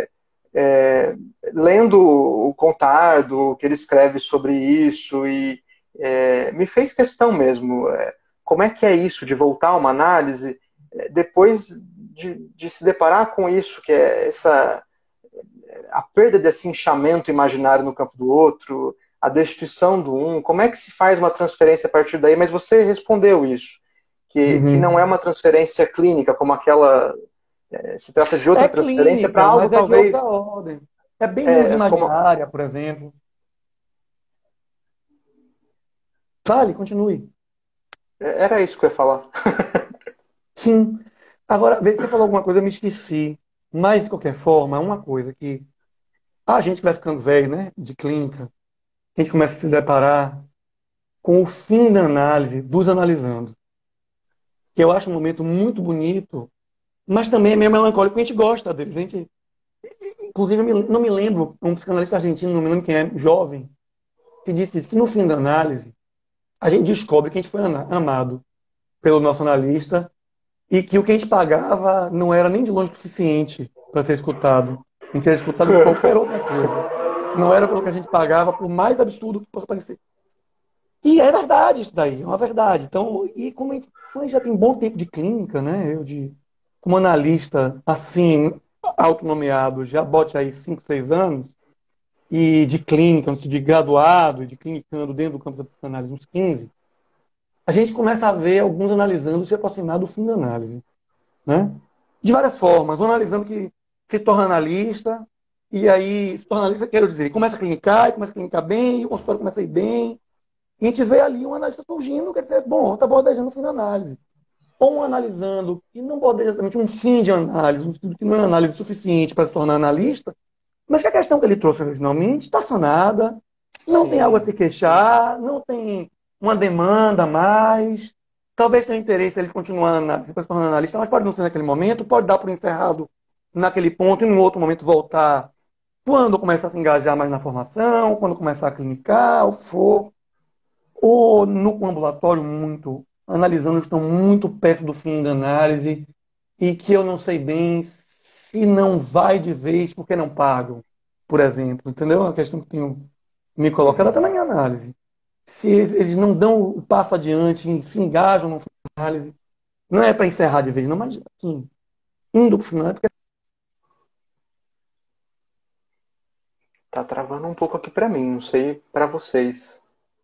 lendo o Contardo, que ele escreve sobre isso, e me fez questão mesmo, como é que é isso, de voltar a uma análise, depois de se deparar com isso, que é a perda desse inchamento imaginário no campo do outro, a destituição do um, como é que se faz uma transferência a partir daí? Mas você respondeu isso, que não é Uhum. uma transferência clínica, como aquela... se trata de outra É transferência para clínica, algo mas é de outra talvez... ordem. É bem menos como, imaginária, por exemplo. Fale, continue. era isso que eu ia falar. Sim. Agora, vê, você falou alguma coisa, eu me esqueci. Mas, de qualquer forma, é uma coisa que a gente que vai ficando velho, né, de clínica, a gente começa a se deparar com o fim da análise dos analisandos, que eu acho um momento muito bonito, mas também é meio melancólico, porque a gente gosta deles. A gente, inclusive, não me lembro, um psicanalista argentino, não me lembro quem é, jovem, que disse isso, que no fim da análise, a gente descobre que a gente foi amado pelo nosso analista e que o que a gente pagava não era nem de longe suficiente para ser escutado. A gente era escutado por qualquer outra coisa. Não era pelo que a gente pagava, por mais absurdo que possa parecer. E é verdade isso daí, é uma verdade. Então, e como a gente já tem bom tempo de clínica, né? Como analista, assim, autonomeado, já bote aí 5, 6 anos, e de clínica, de graduado, e de clinicando dentro do campo da psicanálise, uns 15, a gente começa a ver alguns analisando se aproximar do fim da análise, né? De várias formas. Um analisando que se torna analista, e aí se torna analista, quero dizer, começa a clinicar, e começa a clinicar bem, e o consultório começa a ir bem, e a gente vê ali um analista surgindo, quer dizer, bom, está bordejando o fim da análise. Ou um analisando que não bordeja exatamente um fim de análise, um estudo que não é análise suficiente para se tornar analista, mas que a questão que ele trouxe originalmente está sanada, não tem algo a se Sim. queixar, não tem uma demanda a mais. Talvez tenha interesse ele continuar se tornando analista, mas pode não ser naquele momento, pode dar por encerrado naquele ponto e em outro momento voltar quando começar a se engajar mais na formação, quando começar a clinicar, o que for. Ou no ambulatório, muito, analisando, estão muito perto do fim da análise e que eu não sei bem se não vai de vez porque não pagam, por exemplo. Entendeu? É uma questão que tenho me colocado até na Uhum. minha análise. Se eles não dão o passo adiante, se engajam no fim da análise, não é para encerrar de vez, não, mas assim, indo para o final, é porque Tá travando um pouco aqui para mim, não sei para vocês.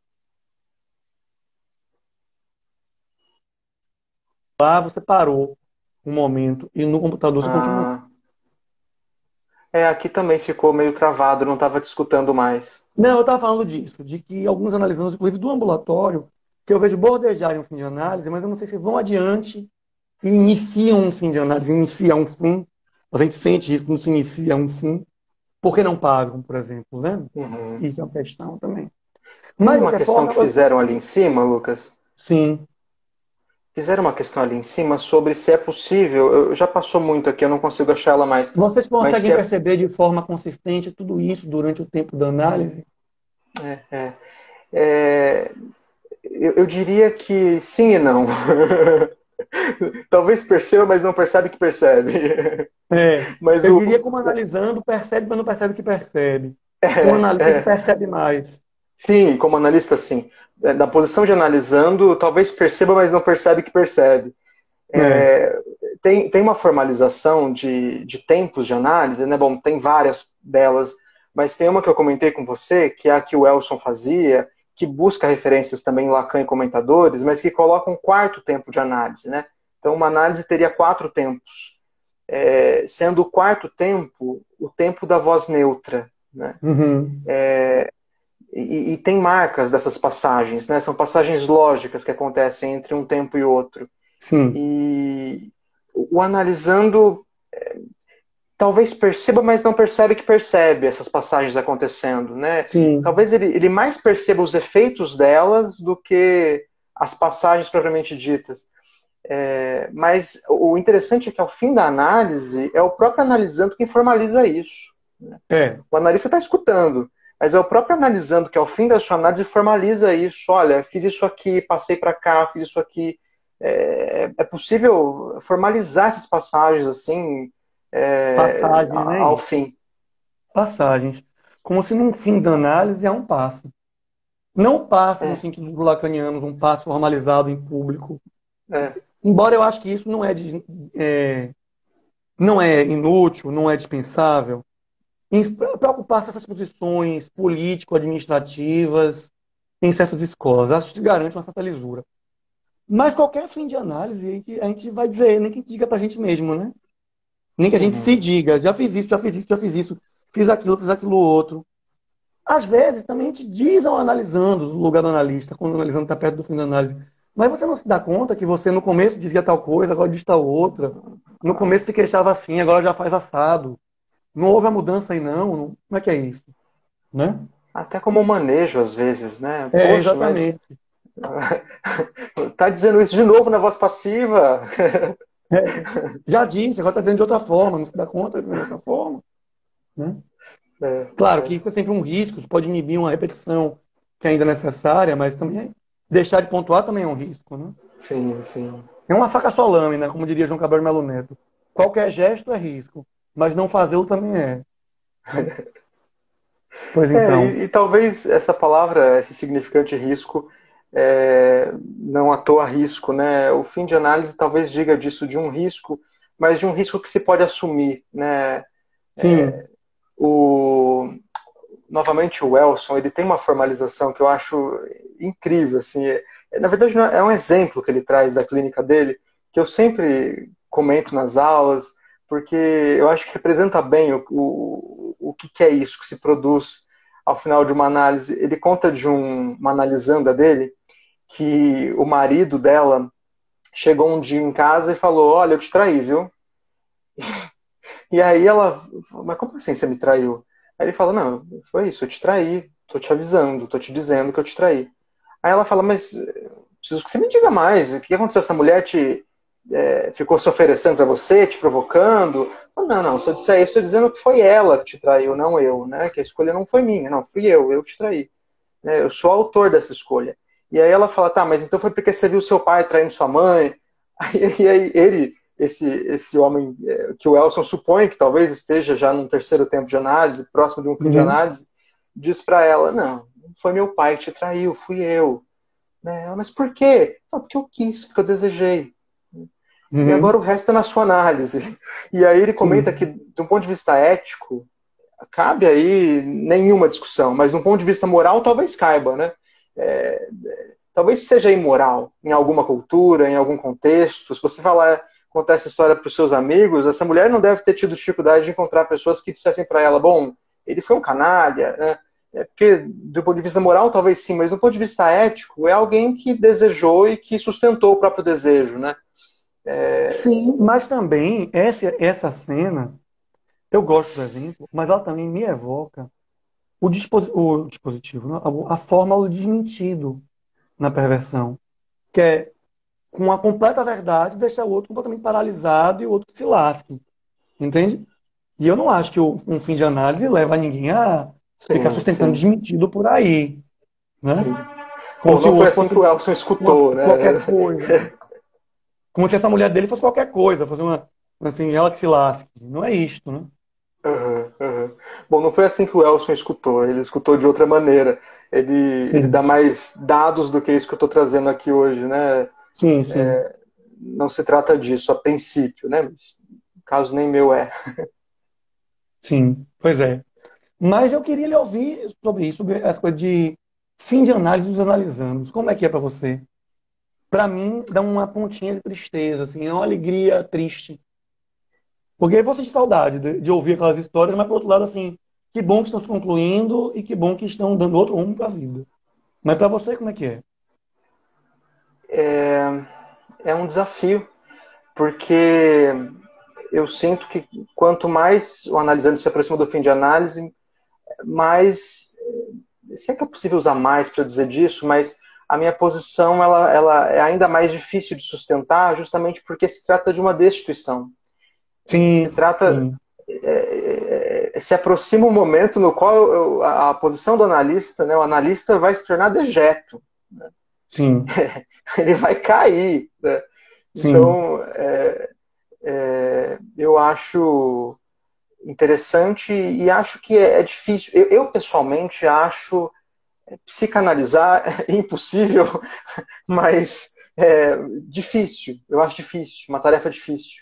lá você parou um momento e no computador você continua. Ah, aqui também ficou meio travado, não estava te escutando mais. Não, eu estava falando disso, de que alguns analisandos, inclusive do ambulatório, que eu vejo bordejarem o fim de análise, mas eu não sei se vão adiante e iniciam um fim de análise, inicia um fim. A gente sente isso quando se inicia um fim. Por que não pagam, por exemplo, né? Uhum. Isso é uma questão também. Tem Mas, de uma qualquer questão forma, que fizeram ali em cima, Lucas. sim. Fizeram uma questão ali em cima sobre se é possível. Já passou muito aqui, eu não consigo achar ela mais. Vocês Mas conseguem se é. perceber de forma consistente tudo isso durante o tempo da análise? É, é. É, eu diria que sim e não. Talvez perceba, mas não percebe que percebe. É, Mas eu o. diria como analisando, percebe, mas não percebe que percebe. Com É, analista que é. percebe mais. Sim, como analista, sim. Na posição de analisando, talvez perceba, mas não percebe que percebe. É. É, tem uma formalização de tempos de análise, né? Bom, tem várias delas, mas tem uma que eu comentei com você, que é a que o Elson fazia, que busca referências também em Lacan e comentadores, mas que coloca um quarto tempo de análise, né? Então, uma análise teria quatro tempos, sendo o quarto tempo o tempo da voz neutra, né? Uhum. E tem marcas dessas passagens, né? São passagens lógicas que acontecem entre um tempo e outro. Sim, E o analisando talvez perceba, mas não percebe que percebe essas passagens acontecendo, né? sim. Talvez ele mais perceba os efeitos delas do que as passagens propriamente ditas. Mas o interessante é que ao fim da análise é o próprio analisando quem formaliza isso. É. O analista está escutando, mas é o próprio analisando que ao fim da sua análise formaliza isso. Olha, fiz isso aqui, passei para cá, fiz isso aqui. É possível formalizar essas passagens assim Passagens, né? ao Isso. fim. Passagens. Como se num fim da análise é um passo. Não passe no É, sentido do lacaniano, um passo formalizado em público. é. Embora eu acho que isso não é inútil, não é dispensável. Para ocupar certas posições político-administrativas em certas escolas. Acho que garante uma certa lisura. Mas qualquer fim de análise, a gente vai dizer, nem que a gente diga para a gente mesmo, né? Nem que a gente se Uhum. diga, já fiz isso, já fiz isso, já fiz isso, fiz aquilo outro. Às vezes também a gente diz ao analisando, no lugar do analista, quando o analisando está perto do fim da análise. Mas você não se dá conta que você no começo dizia tal coisa, agora diz tal outra. No começo se queixava assim, agora já faz assado. Não houve a mudança aí não. Como é que é isso? Né? Até como manejo, às vezes, né? É, Poxa, mas exatamente. tá dizendo isso de novo na voz passiva? É, já disse, agora está dizendo de outra forma, não se dá conta, está dizendo de outra forma. Né? É, Claro que é. isso é sempre um risco, isso pode inibir uma repetição que ainda é necessária, mas também deixar de pontuar também é um risco. Né? Sim, sim. É uma faca só lâmina, como diria João Cabral de Melo Neto. Qualquer gesto é risco, mas não fazê-lo também é. Né? Pois então. E talvez essa palavra, esse significante risco, não à toa risco, né? O fim de análise talvez diga disso, de um risco, mas de um risco que se pode assumir, né? Sim, O, novamente o Elson, ele tem uma formalização que eu acho incrível, assim. Na verdade, é um exemplo que ele traz da clínica dele, que eu sempre comento nas aulas, porque eu acho que representa bem o que é isso que se produz ao final de uma análise. Ele conta de uma analisanda dele, que o marido dela chegou um dia em casa e falou: Olha, eu te traí, viu? E aí ela, mas como assim você me traiu? Aí ele fala, não, foi isso, eu te traí, tô te avisando, tô te dizendo que eu te traí. Aí ela fala, mas preciso que você me diga mais, o que aconteceu? Essa mulher ficou se oferecendo para você, te provocando? Não, não, se eu disser isso, estou dizendo que foi ela que te traiu, não eu, né? Que a escolha não foi minha, não, fui eu te traí. Né? Eu sou autor dessa escolha. E aí ela fala, tá, mas então foi porque você viu seu pai traindo sua mãe? Aí ele, esse homem que o Elson supõe que talvez esteja já num terceiro tempo de análise, próximo de um fim de uhum, análise, diz para ela, não foi meu pai que te traiu, fui eu. Né? Ela, mas por quê? Não, porque eu quis, porque eu desejei. E agora o uhum, resto é na sua análise. E aí ele comenta que, sim, de um ponto de vista ético, cabe aí nenhuma discussão, mas de um ponto de vista moral talvez caiba, né? É, talvez seja imoral em alguma cultura, em algum contexto. Se você falar, contar essa história para os seus amigos, essa mulher não deve ter tido dificuldade de encontrar pessoas que dissessem para ela, bom, ele foi um canalha, né? Porque do ponto de vista moral talvez sim, mas do ponto de vista ético é alguém que desejou e que sustentou o próprio desejo, né? Sim, mas também essa cena, eu gosto, por exemplo, mas ela também me evoca o dispositivo, né? A forma do desmentido na perversão, que é com a completa verdade deixar o outro completamente paralisado e o outro que se lasque, entende? E eu não acho que um fim de análise leva ninguém a ficar Sim, sustentando sim, desmentido por aí, né? sim. Como Bom, se não o foi outro assim fosse que o Elson escutou, né? qualquer coisa. Como se essa mulher dele fosse qualquer coisa, fosse assim, ela que se lasque. Não é isto, né? Aham, aham. Bom, não foi assim que o Elson escutou, ele escutou de outra maneira. Ele dá Sim, mais dados do que isso que eu estou trazendo aqui hoje, né? sim, sim, Não se trata disso a princípio, né? Mas, caso nem meu é. sim. Pois é. Mas eu queria lhe ouvir sobre isso, sobre as coisas de fim de análise dos analisandos. Como é que é para você? Para mim, dá uma pontinha de tristeza, assim, é uma alegria triste. Porque eu vou sentir saudade de ouvir aquelas histórias, mas por outro lado, assim, que bom que estão se concluindo e que bom que estão dando outro rumo para a vida. Mas para você, como é que é? É um desafio, porque eu sinto que quanto mais o analisando se aproxima do fim de análise, mais, se é que é possível usar mais para dizer disso, mas a minha posição ela é ainda mais difícil de sustentar, justamente porque se trata de uma destituição. Se Sim, trata, sim, se aproxima um momento no qual a posição do analista, né, o analista vai se tornar dejeto, sim, ele vai cair, né? sim. Então, eu acho interessante e acho que é difícil. Eu pessoalmente acho psicanalizar é impossível, mas difícil. Eu acho difícil, uma tarefa difícil.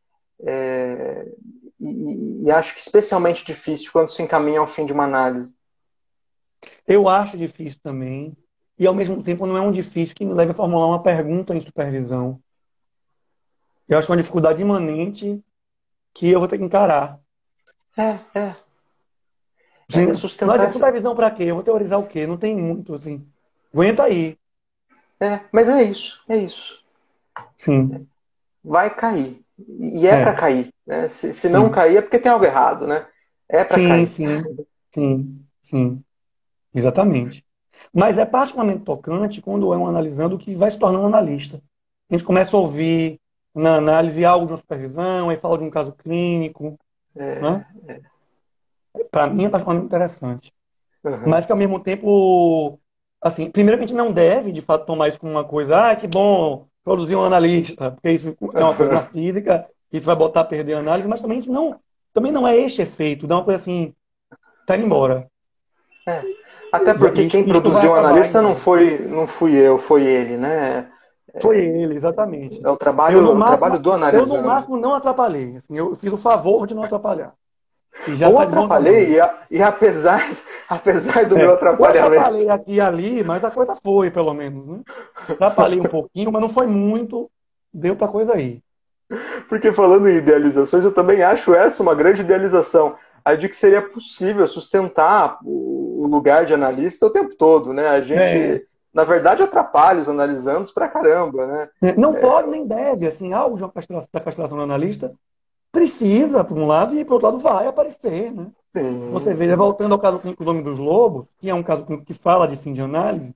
E acho que especialmente difícil quando se encaminha ao fim de uma análise. Eu acho difícil também. E ao mesmo tempo não é um difícil que me leve a formular uma pergunta em supervisão. Eu acho que é uma dificuldade imanente que eu vou ter que encarar. É, Sim, não sustentar adianta. essa. Supervisão para quê? Eu vou teorizar o quê? Não tem muito, assim. Aguenta aí. Mas é isso, é isso. Sim, Vai cair. E é para é, cair. Né? Se não sim. cair é porque tem algo errado, né? É para Sim, cair. sim, sim, sim. Exatamente. Mas é particularmente tocante quando é um analisando que vai se tornando um analista. A gente começa a ouvir na análise algo de uma supervisão, aí fala de um caso clínico, né? É, Para mim é particularmente interessante. uhum. Mas que ao mesmo tempo, assim, primeiro que a gente não deve, de fato, tomar isso como uma coisa, que bom, produzir um analista, porque isso é uma coisa narcísica, isso vai botar a perder a análise, mas também não é este efeito, dá uma coisa assim, tá indo embora. É. Até porque quem Isto vai produziu o acabar em analista breve. não fui eu, foi ele, né? Foi ele, exatamente. É o trabalho do Eu no analisando. máximo não atrapalhei, assim, eu fiz o favor de não atrapalhar. E já Ou está de bom tamanho. atrapalhei, e apesar do meu Eu atrapalhamento, atrapalhei aqui e ali, mas a coisa foi, pelo menos, né? Atrapalhei um pouquinho, mas não foi muito, deu para coisa aí. porque falando em idealizações, eu também acho essa uma grande idealização. A de que seria possível sustentar o lugar de analista o tempo todo, né? A É, gente, na verdade, atrapalha os analisandos pra caramba, né? não pode nem deve, assim, algo de da castração do analista precisa, por um lado, e por outro lado vai aparecer, né? Você Sim, veja, sim. voltando ao caso clínico do Nome dos Lobos, que é um caso clínico que fala de fim de análise,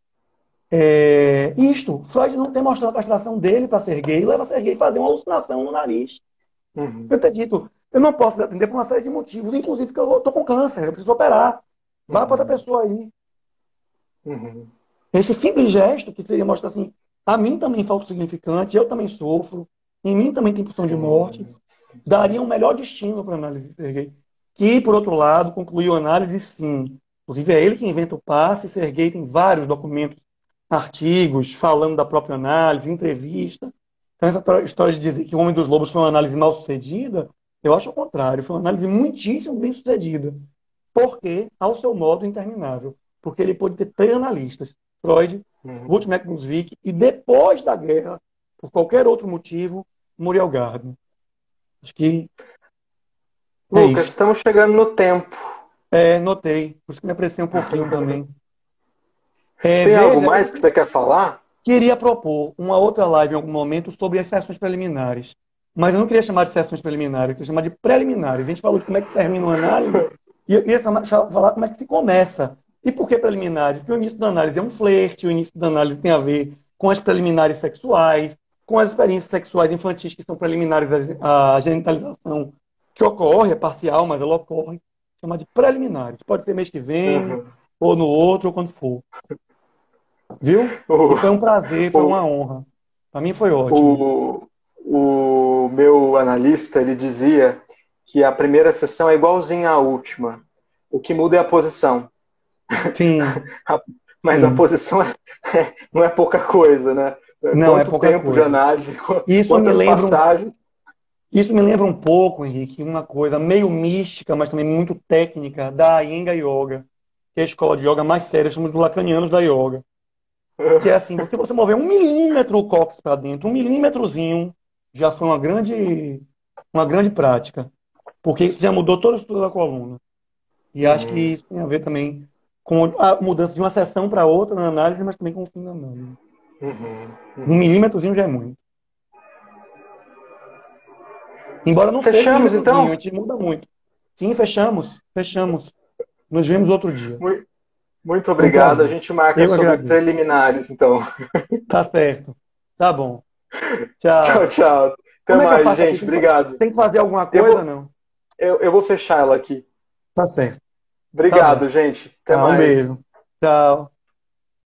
Freud não tem mostrado a castração dele para ser gay, leva a ser gay fazer uma alucinação no nariz. Uhum, Eu ter dito, eu não posso atender por uma série de motivos, inclusive que eu estou com câncer, eu preciso operar. Vá para outra uhum, pessoa aí. uhum. Esse simples gesto que seria mostrar assim, a mim também falta o significante, eu também sofro, em mim também tem pulsão de morte, Sim, daria sim. um melhor destino para a análise de ser gay. Que, por outro lado, concluiu a análise sim. Inclusive, é ele que inventa o passe, ser gay tem vários documentos, artigos, falando da própria análise, entrevista. Então, essa história de dizer que o Homem dos Lobos foi uma análise mal sucedida, eu acho o contrário, foi uma análise muitíssimo bem sucedida. Porque, ao seu modo, interminável. Porque ele pôde ter três analistas, Freud, Uhum. Ruth Mack e depois da guerra, por qualquer outro motivo, Muriel Gardner. Acho que é Lucas, isto. estamos chegando no tempo. Notei. Por isso que me apressei um pouquinho também. Tem algo Veja, mais que você quer falar? Queria propor uma outra live em algum momento sobre as sessões preliminares. Mas eu não queria chamar de sessões preliminares, eu queria chamar de preliminares. A gente falou de como é que termina uma análise e eu queria falar como é que se começa. E por que preliminares? Porque o início da análise é um flerte, o início da análise tem a ver com as preliminares sexuais, com as experiências sexuais infantis que são preliminares à genitalização, que ocorre, é parcial, mas ela ocorre. Chama de preliminares. Pode ser mês que vem, Uhum. ou no outro, ou quando for. Viu? E foi um prazer, foi O, uma honra. Para mim foi ótimo. o, o meu analista, ele dizia que a primeira sessão é igualzinha à última. O que muda é a posição. Sim, Mas a sim. posição não é pouca coisa, né? Não, é Quanto pouca tempo de coisa. análise, Isso me quantas lembra um, passagens. isso me lembra um pouco, Henrique, uma coisa meio mística, mas também muito técnica da Iyengar Yoga, que é a escola de yoga mais séria, chamamos de lacanianos da yoga. Que é assim, se você mover 1 milímetro o cóccix para dentro, 1 milímetrozinho, já foi uma grande prática. Porque isso já mudou toda a estrutura da coluna. E acho que Uhum, isso tem a ver também com a mudança de uma sessão para outra na análise, mas também com o fim da análise. uhum, Um uhum. milímetrozinho já é muito. Embora não seja um Fechamos, milímetrozinho, a então? gente muda muito. Sim, fechamos, fechamos. Nos vemos outro dia. Mu- Muito Foi um obrigado. A prazer. gente marca Eu sobre agradeço. preliminares, então. Tá certo. Tá bom. Tchau, Tchau. tchau. Até Como é que eu mais, faço aqui? gente. Obrigado. Tem que fazer alguma Eu coisa, vou, não? eu vou fechar ela aqui. Tá certo. Tá bom. Obrigado, gente. Até Tá, um mais. beijo. Tchau.